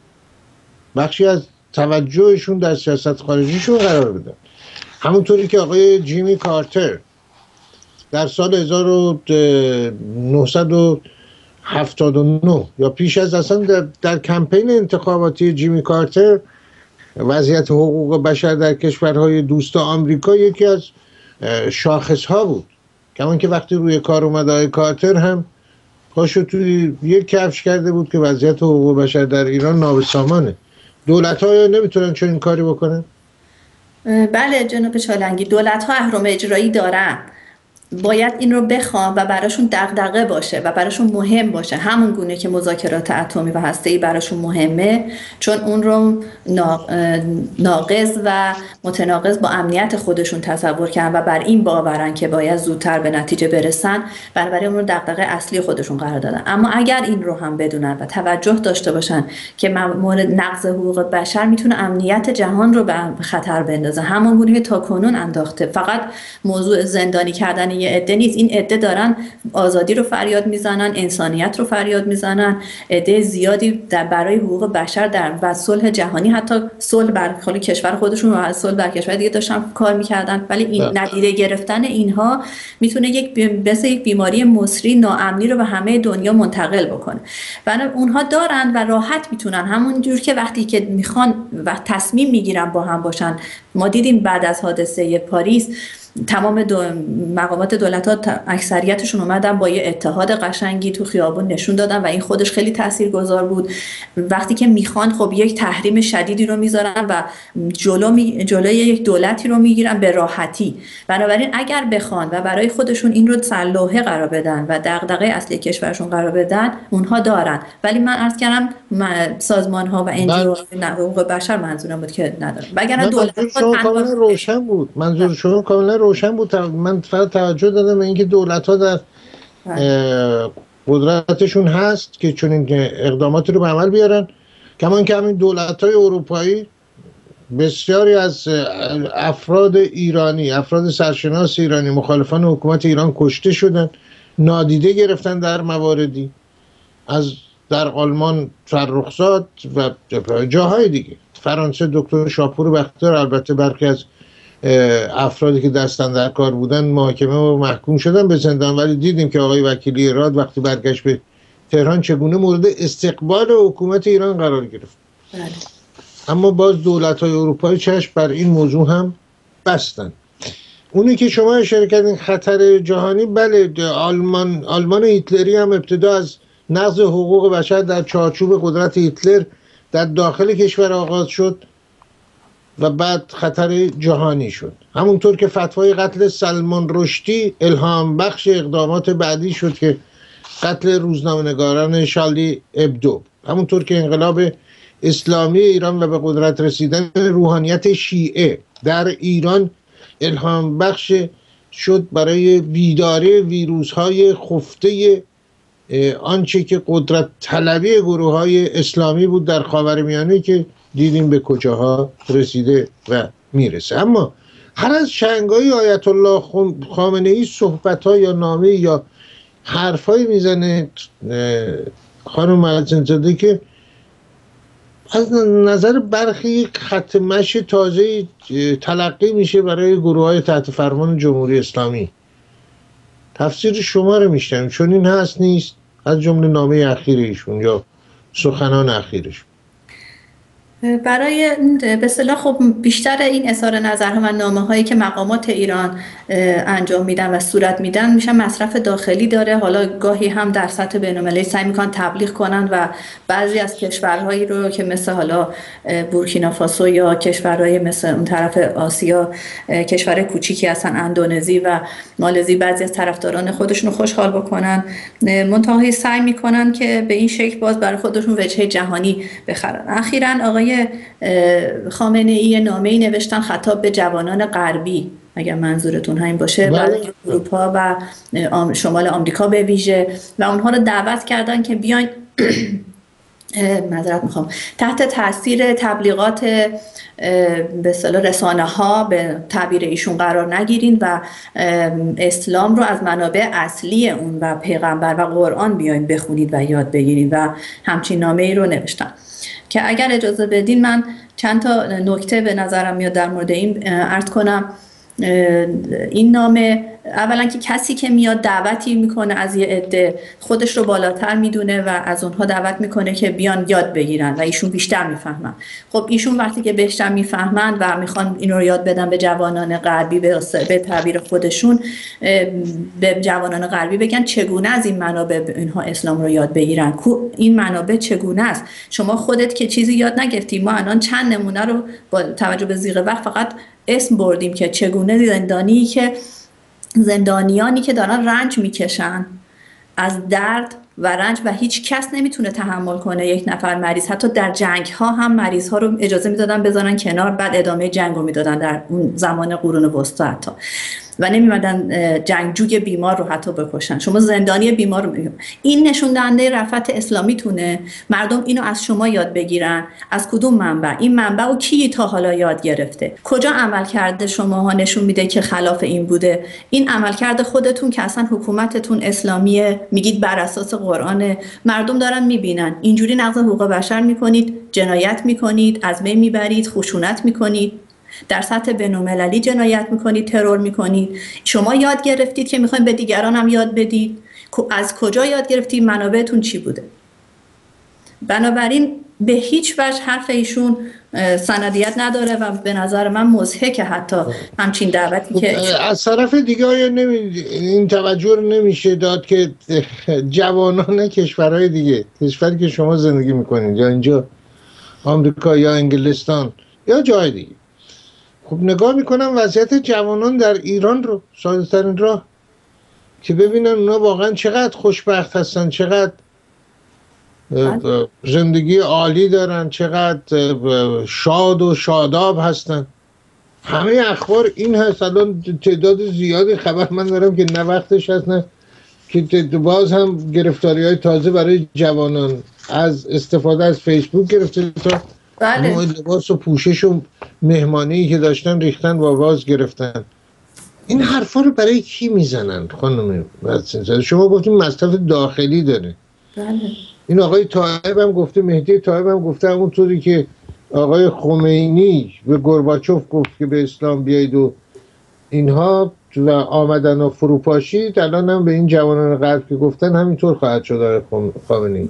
بخشی از توجهشون در سیاست خارجیشون قرار بدن. همونطوری که آقای جیمی کارتر در سال هزار و نهصد و هفتاد و نه یا پیش از اصلا در, در کمپین انتخاباتی جیمی کارتر وضعیت حقوق بشر در کشورهای دوست آمریکا یکی از شاخص ها بود. کمان که وقتی روی کار اومد آقای کارتر هم پاشو توی یک کفش کرده بود که وضعیت حقوق بشر در ایران نابسامانه. دولت ها نمیتونن چون این کاری بکنن؟ بله جناب چالنگی، دولت ها اهرم اجرایی دارن، باید این رو بخوان و براشون دغدغه باشه و براشون مهم باشه، همون گونه که مذاکرات اتمی و هسته‌ای براشون مهمه، چون اون رو ناقض و متناقض با امنیت خودشون تصور کردن و بر این باورن که باید زودتر به نتیجه برسن، بنابراین اون رو دغدغه اصلی خودشون قرار دادن. اما اگر این رو هم بدونن و توجه داشته باشن که مورد نقض حقوق بشر میتونه امنیت جهان رو به خطر بندازه، همون گونه که تاکنون انداخته، فقط موضوع زندانی کردن یه عده نیست، این عده دارن آزادی رو فریاد میزنن، انسانیت رو فریاد میزنن، عده زیادی در برای حقوق بشر در و صلح جهانی، حتی صلح بر خالی کشور خودشون و صلح بر کشور دیگه داشتن کار میکردن، ولی این ندیده گرفتن اینها میتونه یک مثل یک بیماری مصری ناامنی رو به همه دنیا منتقل بکنه. بنا اونها دارن و راحت میتونن، همون جور که وقتی که میخوان و تصمیم میگیرن با هم باشن. ما دیدیم بعد از حادثه پاریس تمام دو مقامات دولت ها اکثریتشون اومدن با یه اتحاد قشنگی تو خیابون نشون دادن و این خودش خیلی تاثیرگذار بود. وقتی که میخوان خب یک تحریم شدیدی رو میذارن و جلو می... جلوی یک دولتی رو میگیرن به راحتی. بنابراین اگر بخوان و برای خودشون این رو سرلوحه قرار بدن و دغدغه اصلی کشورشون قرار بدن، اونها دارن. ولی من عرض کردم سازمان ها و انجیو حقوق بشر منظورم بود که ندارن. وگرنه دولت ها کاملا روشن بود. منظور شما کاملا روشن بود. من فقط توجه دادم به اینکه دولت ها در قدرتشون هست که چون این اقداماتی رو به عمل بیارن. کمان که همین دولت های اروپایی بسیاری از افراد ایرانی، افراد سرشناس ایرانی، مخالفان حکومت ایران کشته شدن، نادیده گرفتن در مواردی، از در آلمان فرخزاد و جاهای دیگه، فرانسه دکتر شاپور بختیار، البته برخی از افرادی که دستن در کار بودن محاکمه و محکوم شدن به زندان. ولی دیدیم که آقای وکیلی راد وقتی برگشت به تهران چگونه مورد استقبال حکومت ایران قرار گرفت. بله. اما باز دولت‌های اروپایی چشم بر این موضوع هم بستن. اونی که شما اشاره کردین خطر جهانی، بله، آلمان آلمان هیتلری هم ابتدا از نقض حقوق بشر در چارچوب قدرت هیتلر در داخل کشور آغاز شد و بعد خطر جهانی شد. همونطور که فتوای قتل سلمان رشدی الهام بخش اقدامات بعدی شد که قتل روزنامه‌نگاران شارلی ابدو، همونطور که انقلاب اسلامی ایران و به قدرت رسیدن روحانیت شیعه در ایران الهام بخش شد برای بیداری ویروس‌های خفته آنچه که قدرت طلبی گروه‌های اسلامی بود در خاورمیانه که دیدیم به کجاها رسیده و میرسه. اما هر از شنگای آیت الله خامنه‌ای صحبت‌ها یا نامه یا حرفایی میزنه خانم معزن‌زاده که از نظر برخی یک خط مشی تازه تلقی میشه برای گروه‌های تحت فرمان جمهوری اسلامی. تفسیر شما رو میشنم، چون این هست نیست از جمله نامه اخیر ایشون یا سخنان اخیرشون. برای به اصطلاح خب بیشتر این اظهار نظرها و نامه‌هایی که مقامات ایران انجام میدن و صورت میدن میشن مصرف داخلی داره. حالا گاهی هم در سطح بین‌المللی سعی میکنن تبلیغ کنن و بعضی از کشورهایی رو که مثل حالا بورکینافاسو یا کشورهای مثل اون طرف آسیا، کشور کوچیکی هستن، اندونزی و مالزی، بعضی از طرفداران خودشون رو خوشحال بکنن، منتهی سعی میکنن که به این شکل باز برای خودشون وجهه جهانی بخرن. اخیراً آقای خامنه ای نامه‌ای نوشتن خطاب به جوانان غربی، اگر منظورتون همین باشه، برای اروپا و شمال آمریکا به ویژه، و اونها رو دعوت کردن که بیاین معذرت میخوام تحت تاثیر تبلیغات به اصطلاح رسانه ها به تعبیر ایشون قرار نگیرین و اسلام رو از منابع اصلی اون و پیغمبر و قرآن بیاین بخونید و یاد بگیرید و همچین نامه‌ای رو نوشتن که اگر اجازه بدین من چند تا نکته به نظرم میاد در مورد این عرض کنم. این نامه اولا که کسی که میاد دعوتی میکنه از یه عده خودش رو بالاتر میدونه و از اونها دعوت میکنه که بیان یاد بگیرن و ایشون بیشتر میفهمن. خب ایشون وقتی که بیشتر میفهمن و میخوان این رو یاد بدن به جوانان غربی، به تعبیر خودشون به جوانان غربی بگن چگونه از این منابع اینها اسلام رو یاد بگیرن، این منابع چگونه است. شما خودت که چیزی یاد نگرفتی، ما الان چند نمونه رو با توجه به ضیق وقت فقط اسم بردیم که چگونه زندانی که زندانیانی که دارن رنج میکشن از درد و رنج و هیچ کس نمیتونه تحمل کنه، یک نفر مریض، حتی در جنگ ها هم مریض ها رو اجازه میدادن بذارن کنار، بعد ادامه جنگ رو میدادن در اون زمان قرون وسطا حتی، و نمیمدن جنگجوی بیمار رو حتی بکشن. شما زندانی بیمار رو میگم. این نشون دهنده رفعت اسلامیتونه. مردم اینو از شما یاد بگیرن. از کدوم منبع؟ این منبع رو کی تا حالا یاد گرفته؟ کجا عمل کرده شماها نشون میده که خلاف این بوده؟ این عمل کرده خودتون که اصلا حکومتتون اسلامیه، میگید بر اساس قرآن، مردم دارن میبینن. اینجوری نقض حقوق بشر میکنید، جنایت میکنید، از بین میبرید، خشونت میکنید، در سطح بین‌المللی جنایت میکنید، ترور میکنید. شما یاد گرفتید که میخواین به دیگران هم یاد بدید. از کجا یاد گرفتید؟ منابعتون چی بوده؟ بنابراین به هیچ وجه حرف ایشون سندیت نداره و به نظر من مضحکه حتی همچین دعوتی که از طرف دیگه آیا نمی... این توجه رو نمیشه داد که جوانان کشورهای دیگه، کشوری که شما زندگی میکنید یا اینجا آمریکا یا انگلستان یا جای دیگه، خب نگاه میکنم وضعیت جوانان در ایران رو، ساده ترین راه که ببینن اونا واقعا چقدر خوشبخت هستن، چقدر زندگی عالی دارن، چقدر شاد و شاداب هستن. همه اخبار این هست. الان تعداد زیادی خبر من دارم که نه وقتش هست نه که باز هم گرفتاری های تازه برای جوانان، از استفاده از فیسبوک گرفته تا بله. لباس و پوشش و مهمانی که داشتن ریختن و باز گرفتن. این حرفا رو برای کی میزنن خانم؟ شما گفتیم مصرف داخلی داره. بله. این آقای طایب هم گفته، مهدی طایب هم گفته، همونطوری که آقای خمینی به گورباچوف گفت که به اسلام بیایید و اینها و آمدن و فروپاشید، الان هم به این جوانان غرب که گفتن همینطور خواهد شد آقای خمینی.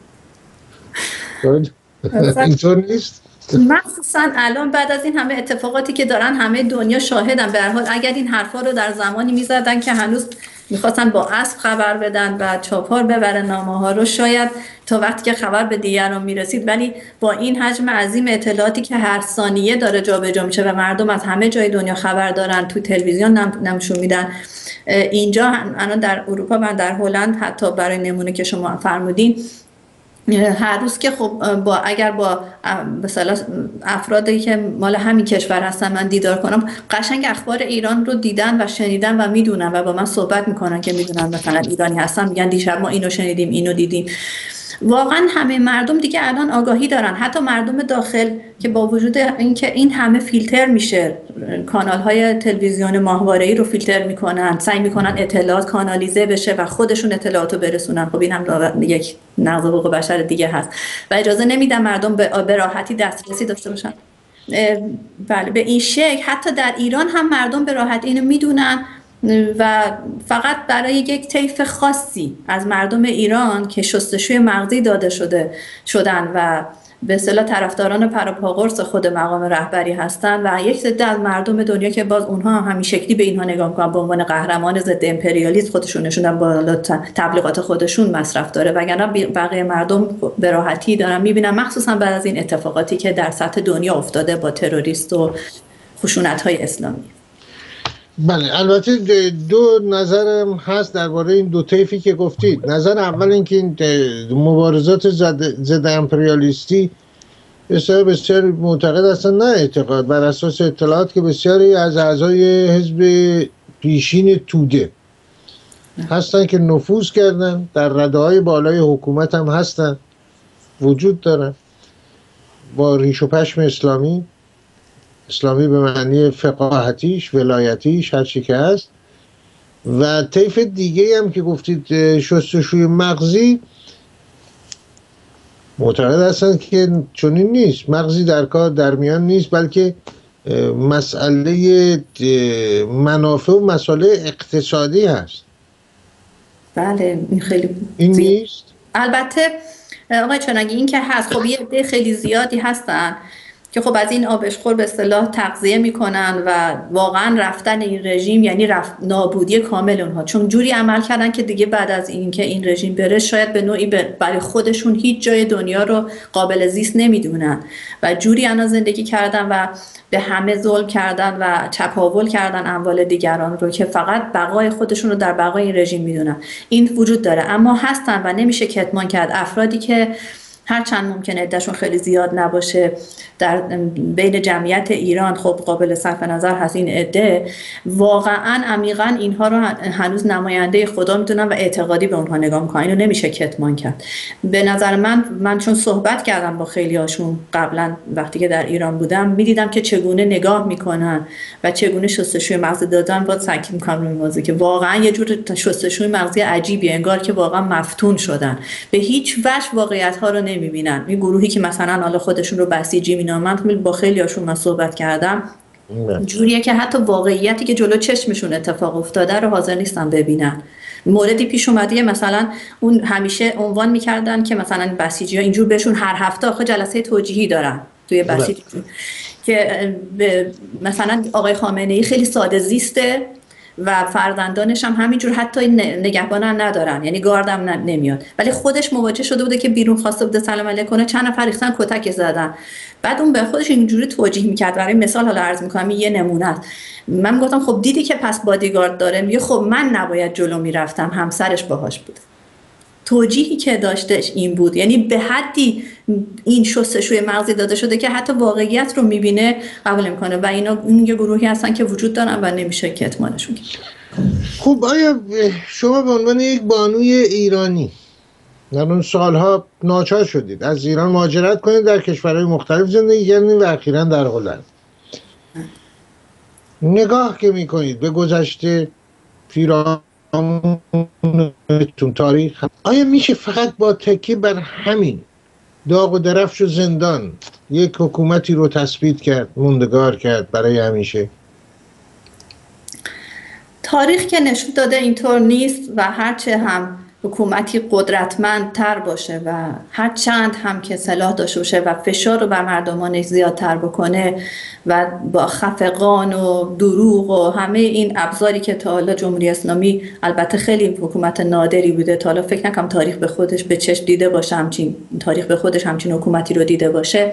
اینطور نیست؟ مخصوصا الان بعد از این همه اتفاقاتی که دارن همه دنیا شاهدن. به هر حال اگر این حرفا رو در زمانی میزدن که هنوز میخواستن با اسب خبر بدن و چاپار ببرن نامه ها رو، شاید تا وقتی که خبر به دیگران میرسید، ولی با این حجم عظیم اطلاعاتی که هر ثانیه داره جابجا میشه و مردم از همه جای دنیا خبر دارن، تو تلویزیون نمشون میدن، اینجا الان در اروپا و در هلند حتی برای نمونه که شما فرمودین، هر روز که خب با اگر با مثلا افرادی که مال همین کشور هستن من دیدار کنم، قشنگ اخبار ایران رو دیدن و شنیدن و میدونن و با من صحبت میکنن که میدونن مثلا ایرانی هستن، میگن دیشب ما اینو شنیدیم، اینو دیدیم. واقعا همه مردم دیگه الان آگاهی دارن، حتی مردم داخل که با وجود اینکه این همه فیلتر میشه، کانال های تلویزیون ماهواره‌ای رو فیلتر میکنن، سعی میکنن اطلاعات کانالیزه بشه و خودشون اطلاعات رو برسونن. خب این هم یک نقض حقوق بشر دیگه هست و اجازه نمیدن مردم به راحتی دسترسی داشته باشن. بله به این شکل حتی در ایران هم مردم به راحتی اینو میدونن و فقط برای یک طیف خاصی از مردم ایران که شستشوی مغزی داده شده شدن و به اصطلاح طرفداران پروپاگورس خود مقام رهبری هستند و یک عده از مردم دنیا که باز اونها همین شکلی به اینها نگاه می‌کنن، به عنوان قهرمان ضد امپریالیسم خودشون نشوندن، بالا تبلیغات خودشون مصرف داره، وگرنه بقیه مردم به راحتی دارن می‌بینن، مخصوصا بعد از این اتفاقاتی که در سطح دنیا افتاده با تروریست و خشونت‌های اسلامی. بله، البته دو نظرم هست درباره این دو طیفی که گفتید. نظر اول این که این مبارزات ضد امپریالیستی بسیار بسیار معتقد هستن، نه اعتقاد، بر اساس اطلاعات که بسیاری از اعضای حزب پیشین توده هستن که نفوذ کردن، در رده‌های بالای حکومت هم هستن، وجود دارن، با ریش و پشم اسلامی، اسلامی به معنی فقاهتیش، ولایتیش، هر چی که هست. و طیف دیگه هم که گفتید شستشوی مغزی، معتقد هستن که چنین نیست، مغزی در کار در میان نیست، بلکه مسئله منافع و مسئله اقتصادی هست. بله، این خیلی این نیست. البته آقای چنگی این که هست، خب یه عده خیلی زیادی هستن که خب از این آبشخور به اصطلاح تغذیه میکنن و واقعا رفتن این رژیم یعنی رفت نابودی کامل اونها، چون جوری عمل کردن که دیگه بعد از این که این رژیم بره شاید به نوعی برای خودشون هیچ جای دنیا رو قابل زیست نمیدونن و جوری انا زندگی کردن و به همه ظلم کردن و چپاول کردن اموال دیگران رو که فقط بقای خودشون رو در بقای این رژیم میدونن. این وجود داره، اما هستن و نمیشه کتمان کرد افرادی که هرچند ممکنه عدهشون خیلی زیاد نباشه در بین جمعیت ایران، خب قابل صرف نظر هست این عده، واقعا عمیقا اینها رو هنوز نماینده خدا میدونن و اعتقادی به اونها نگاه میکنن. اینو نمیشه کتمان کرد. به نظر من من چون صحبت کردم با خیلی هاشون قبلا وقتی که در ایران بودم، میدیدم که چگونه نگاه میکنن و چگونه شستشوی مغزی دادن. باید تاکید میکنم روی این موضوع که واقعا یه جور شستشوی مغزی عجیبیه، انگار که واقعا مفتون شدن، به هیچ وجه واقعیت ها رو نمیبینن. این گروهی که مثلا حالا خودشون رو بسیجی مینامند، با خیلی هاشون من صحبت کردم، جوریه که حتی واقعیتی که جلو چشمشون اتفاق افتاده رو حاضر نیستن ببینن. موردی پیش اومده مثلا اون همیشه عنوان میکردن که مثلا بسیجی ها اینجور بهشون هر هفته آخه جلسه توجیهی دارن توی بسیجی که مثلا آقای خامنه ای خیلی ساده زیسته و فرزندانش هم همینجور حتی نگهبان ندارن، یعنی گاردم نمیاد، ولی خودش مواجه شده بوده که بیرون خواسته بوده سلام علیک کنه، چند نفر ریختن کتک زدن، بعد اون به خودش اینجوری توجیه میکرد. برای مثال حالا عرض میکنم، یه نمونه است. من گفتم خب دیدی که پس بادیگارد داره؟ میگه خب من نباید جلو میرفتم، همسرش باهاش بود. توجیهی که داشتش این بود، یعنی به حدی این شستشوی مغزی داده شده که حتی واقعیت رو میبینه قبول میکنه و اینا اون یه گروهی هستن که وجود دارن و نمیشه کتمانشون کرد. خب آیا شما به عنوان یک بانوی ایرانی در اون سالها ناچار شدید از ایران مهاجرت کنید، در کشورهای مختلف زندگی کردید و اخیراً در هلند، نگاه که میکنید به گذشته پیرامون تاریخ، آیا میشه فقط با تکیه بر همین داغ و درفش و زندان یک حکومتی رو تثبیت کرد، موندگار کرد برای همیشه؟ تاریخ که نشون داده اینطور نیست و هرچه هم حکومتی قدرتمندتر باشه و هر چند هم که سلاح داشته باشه و فشار رو بر مردمانش زیادتر بکنه و با خفقان و دروغ و همه این ابزاری که تا حالا جمهوری اسلامی، البته خیلی حکومت نادری بوده، تا حالا فکر نکنم تاریخ به خودش به چشم دیده باشه همچین تاریخ به خودش همچین حکومتی رو دیده باشه،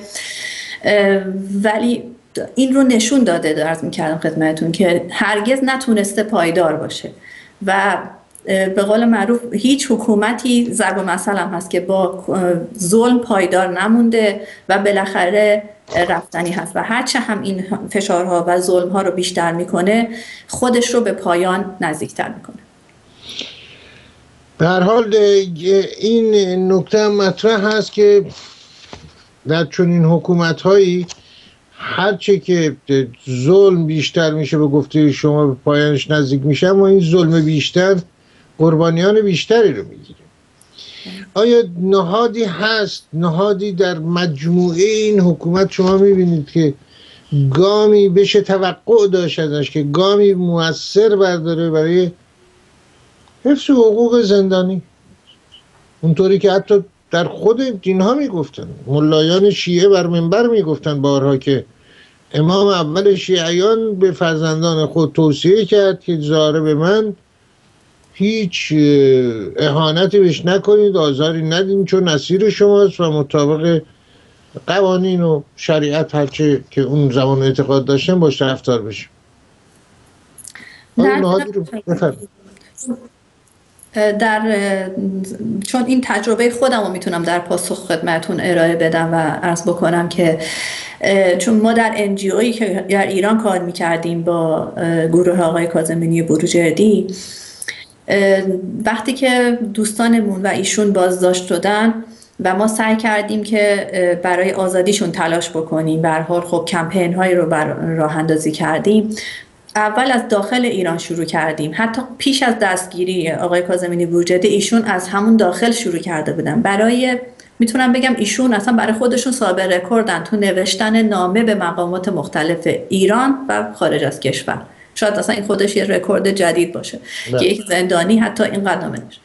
ولی این رو نشون داده، عرض می‌کردم خدمتتون، که هرگز نتونسته پایدار باشه و به قول معروف هیچ حکومتی ضرب المثل هم هست که با ظلم پایدار نمونده و بالاخره رفتنی هست و هرچه هم این فشارها و ظلمها رو بیشتر میکنه خودش رو به پایان نزدیکتر میکنه. به هر حال این نکته مطرح هست که در چنین حکومت‌هایی هرچه که ظلم بیشتر میشه به گفته شما به پایانش نزدیک میشه، اما این ظلم بیشتر قربانیان بیشتری رو میگیره. آیا نهادی هست، نهادی در مجموعه این حکومت شما میبینید که گامی بشه توقع داشت ازش که گامی مؤثر برداره برای حفظ حقوق زندانی، اونطوری که حتی در خود دینها میگفتن، ملایان شیعه بر منبر میگفتن بارها که امام اول شیعیان به فرزندان خود توصیه کرد که زاره به من هیچ اهانتی بهش نکنید، آزاری ندین، چون اسیر شماست و مطابق قوانین و شریعت هرچه که اون زمان اعتقاد داشتن باش رفتار بشه. در چون این تجربه خودم رو میتونم در پاسخ خدمتون ارائه بدم و عرض بکنم که چون ما در انجیویی که در ایران کار میکردیم با گروه آقای کاظمینی بروجردی، وقتی که دوستانمون و ایشون بازداشت شدن و ما سعی کردیم که برای آزادیشون تلاش بکنیم، به هر حال خب کمپین هایی رو راه اندازی کردیم. اول از داخل ایران شروع کردیم، حتی پیش از دستگیری آقای کاظمینی بروجردی ایشون از همون داخل شروع کرده بودن. برای میتونم بگم ایشون اصلا برای خودشون صاحب رکوردن تو نوشتن نامه به مقامات مختلف ایران و خارج از کشور. شاید اصلا این خودش یه رکورد جدید باشه که یک زندانی حتی این قدم نشه.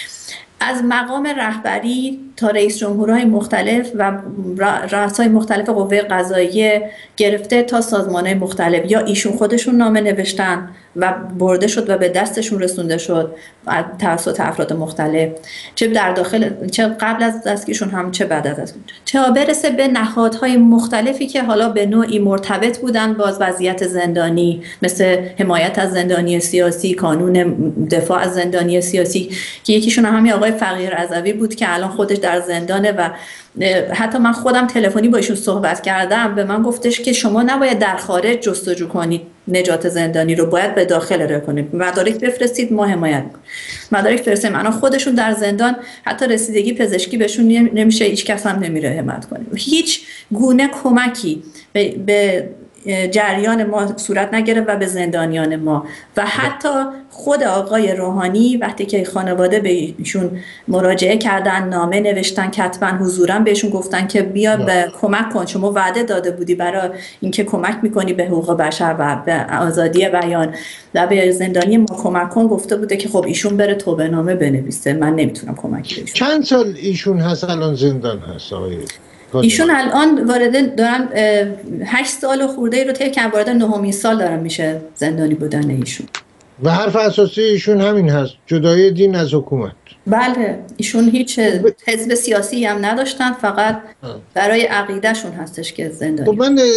از مقام رهبری تا رئیس جمهورهای مختلف و رؤسای مختلف قوه قضاییه گرفته تا سازمانهای مختلف، یا ایشون خودشون نامه نوشتن و برده شد و به دستشون رسونده شد توسط افراد مختلف، چه در داخل، چه قبل از دستگیرشون هم چه بعد از دستگیرشون، چه برسه به نهادهای مختلفی که حالا به نوعی مرتبط بودن باز وضعیت زندانی، مثل حمایت از زندانی سیاسی، کانون دفاع از زندانی سیاسی که یکیشون همین آقای فقیه رضوی بود که الان خودش در زندانه و حتی من خودم تلفنی با ایشون صحبت کردم، به من گفتش که شما نباید در خارج جستجو کنید نجات زندانی رو، باید به داخل ارائه کنید، مدارک بفرستید ما حمایت می‌کنیم. مدارک فرستیم، الان خودشون در زندان حتی رسیدگی پزشکی بهشون نمیشه، هیچ کس هم نمیره حمایت کنه. هیچ گونه کمکی به, به جریان ما صورت نگرفت و به زندانیان ما. و حتی خود آقای روحانی وقتی که خانواده به ایشون مراجعه کردن، نامه نوشتن، کتبا حضورا بهشون گفتن که بیا به کمک کن، شما وعده داده بودی برای اینکه کمک میکنی به حقوق بشر و به آزادی بیان و به زندانی ما کمک کن، گفته بوده که خب ایشون بره توبه نامه بنویسه، من نمیتونم کمکی بهشون. چند سال ایشون هست الان زندان هست آقای؟ ایشون الان وارد دارن هشت سال خورده ای رو طی کردن، وارد نهمین سال دارن میشه زندانی بودن ایشون. و حرف اساسی ایشون همین هست، جدای دین از حکومت. بله، ایشون هیچ حزب سیاسی هم نداشتن، فقط برای عقیدهشون هستش که زندانی. خب من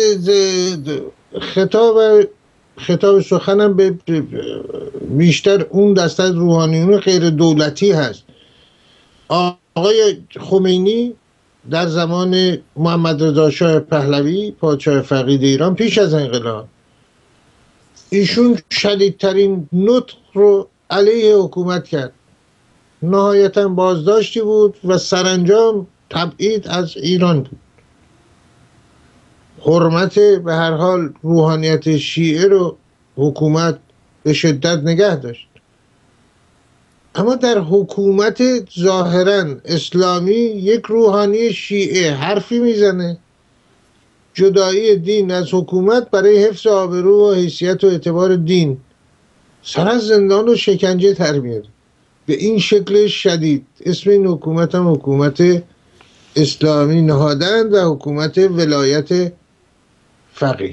خطاب خطاب سخنم به بیشتر اون دسته از روحانیون غیر دولتی هست. آقای خمینی در زمان محمد رضا شاه پهلوی پادشاه فقید ایران پیش از انقلاب، ایشون شدیدترین نطق رو علیه حکومت کرد، نهایتا بازداشتی بود و سرانجام تبعید از ایران بود. حرمت به هر حال روحانیت شیعه رو حکومت به شدت نگه داشت. اما در حکومت ظاهراً اسلامی یک روحانی شیعه حرفی میزنه جدایی دین از حکومت برای حفظ آبرو و حیثیت و اعتبار دین، سر از زندان و شکنجه تر میاره به این شکل شدید. اسم این حکومت هم حکومت اسلامی نهادند و حکومت ولایت فقیه.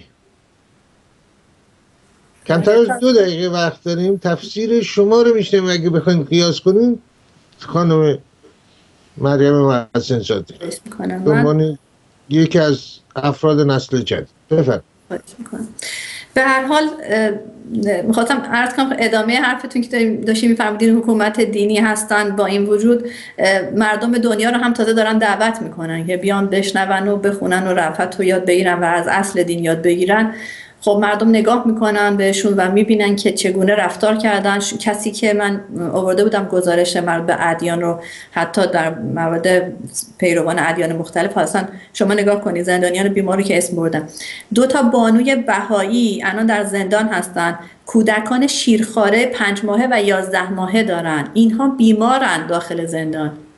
کمتر از دو دقیقه وقت داریم، تفسیر شما رو میشنیم اگه بخوایم قیاس کنیم خانم مریم محسن زاده به عنوان یکی از افراد نسل جدید. بفرمایید. به هر حال میخواستم عرض کنم ادامه حرفتون که داشتیم میفرمودین حکومت دینی هستن، با این وجود مردم دنیا رو هم تازه دارن دعوت میکنن که بیان بشنون و بخونن و رفت و یاد بگیرن و از اصل دین یاد بگیرن. خب مردم نگاه میکنن بهشون و میبینن که چگونه رفتار کردن. کسی که من آورده بودم گزارش مربوط به ادیان رو، حتی در مورد پیروان ادیان مختلف هستن، شما نگاه کنید زندانیان بیماری که اسم بردن، دو تا بانوی بهایی الان در زندان هستن، کودکان شیرخواره پنج ماهه و یازده ماهه دارن، اینها بیمارن داخل زندان.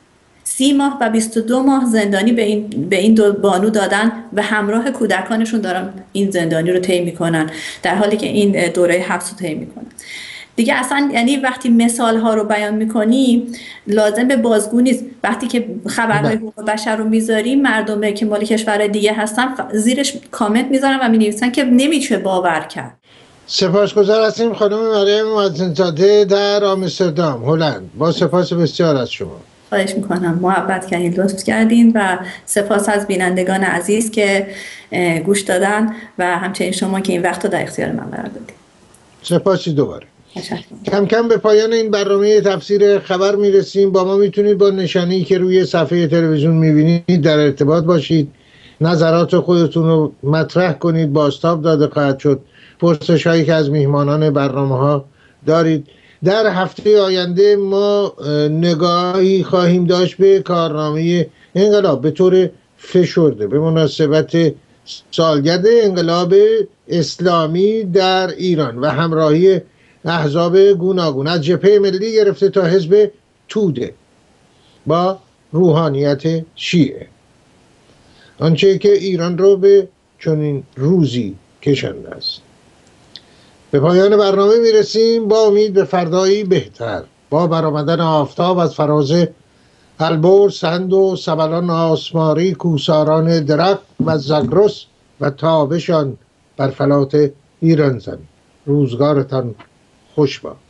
سی ماه و بیست و دو ماه زندانی به این به این دو بانو دادن و همراه کودکانشون دارن این زندانی رو طی میکنن، در حالی که این دوره حبس رو طی میکنن. دیگه اصلا یعنی وقتی مثال ها رو بیان میکنی لازم به بازگو نیست. وقتی که خبرهای حقوق بشر رو میذاریم، مردم که مال کشور دیگه هستن زیرش کامنت میذارن و مینویسن که نمیشه باور کرد. سپاسگزار هستیم خانم مریم معزن‌زاده در آمستردام، هلند. با سپاس بسیار از شما. خواهش میکنم، محبت کردین، لطف کردین و سپاس از بینندگان عزیز که گوش دادن و همچنین شما که این وقت رو در اختیار من قرار دادید. سپاسی دوباره. تشکر. کم کم به پایان این برنامه تفسیر خبر میرسیم. با ما میتونید با نشانی که روی صفحه تلویزیون میبینید در ارتباط باشید، نظرات خودتون رو مطرح کنید، بازتاب داده خواهد شد. پرسش هایی که از میهمانان برنامه ها دارید. در هفته آینده ما نگاهی خواهیم داشت به کارنامه انقلاب به طور فشرده به مناسبت سالگرد انقلاب اسلامی در ایران و همراهی احزاب گوناگون از جبهه ملی گرفته تا حزب توده با روحانیت شیعه، آنچه که ایران رو به چنین روزی کشانده است. به پایان برنامه میرسیم با امید به فردایی بهتر، با برآمدن آفتاب از فراز البرز، هند و سبلان آسماری، کوساران درخت و زاگرس و تابشان بر فلات ایران زمین. روزگارتان خوش باد.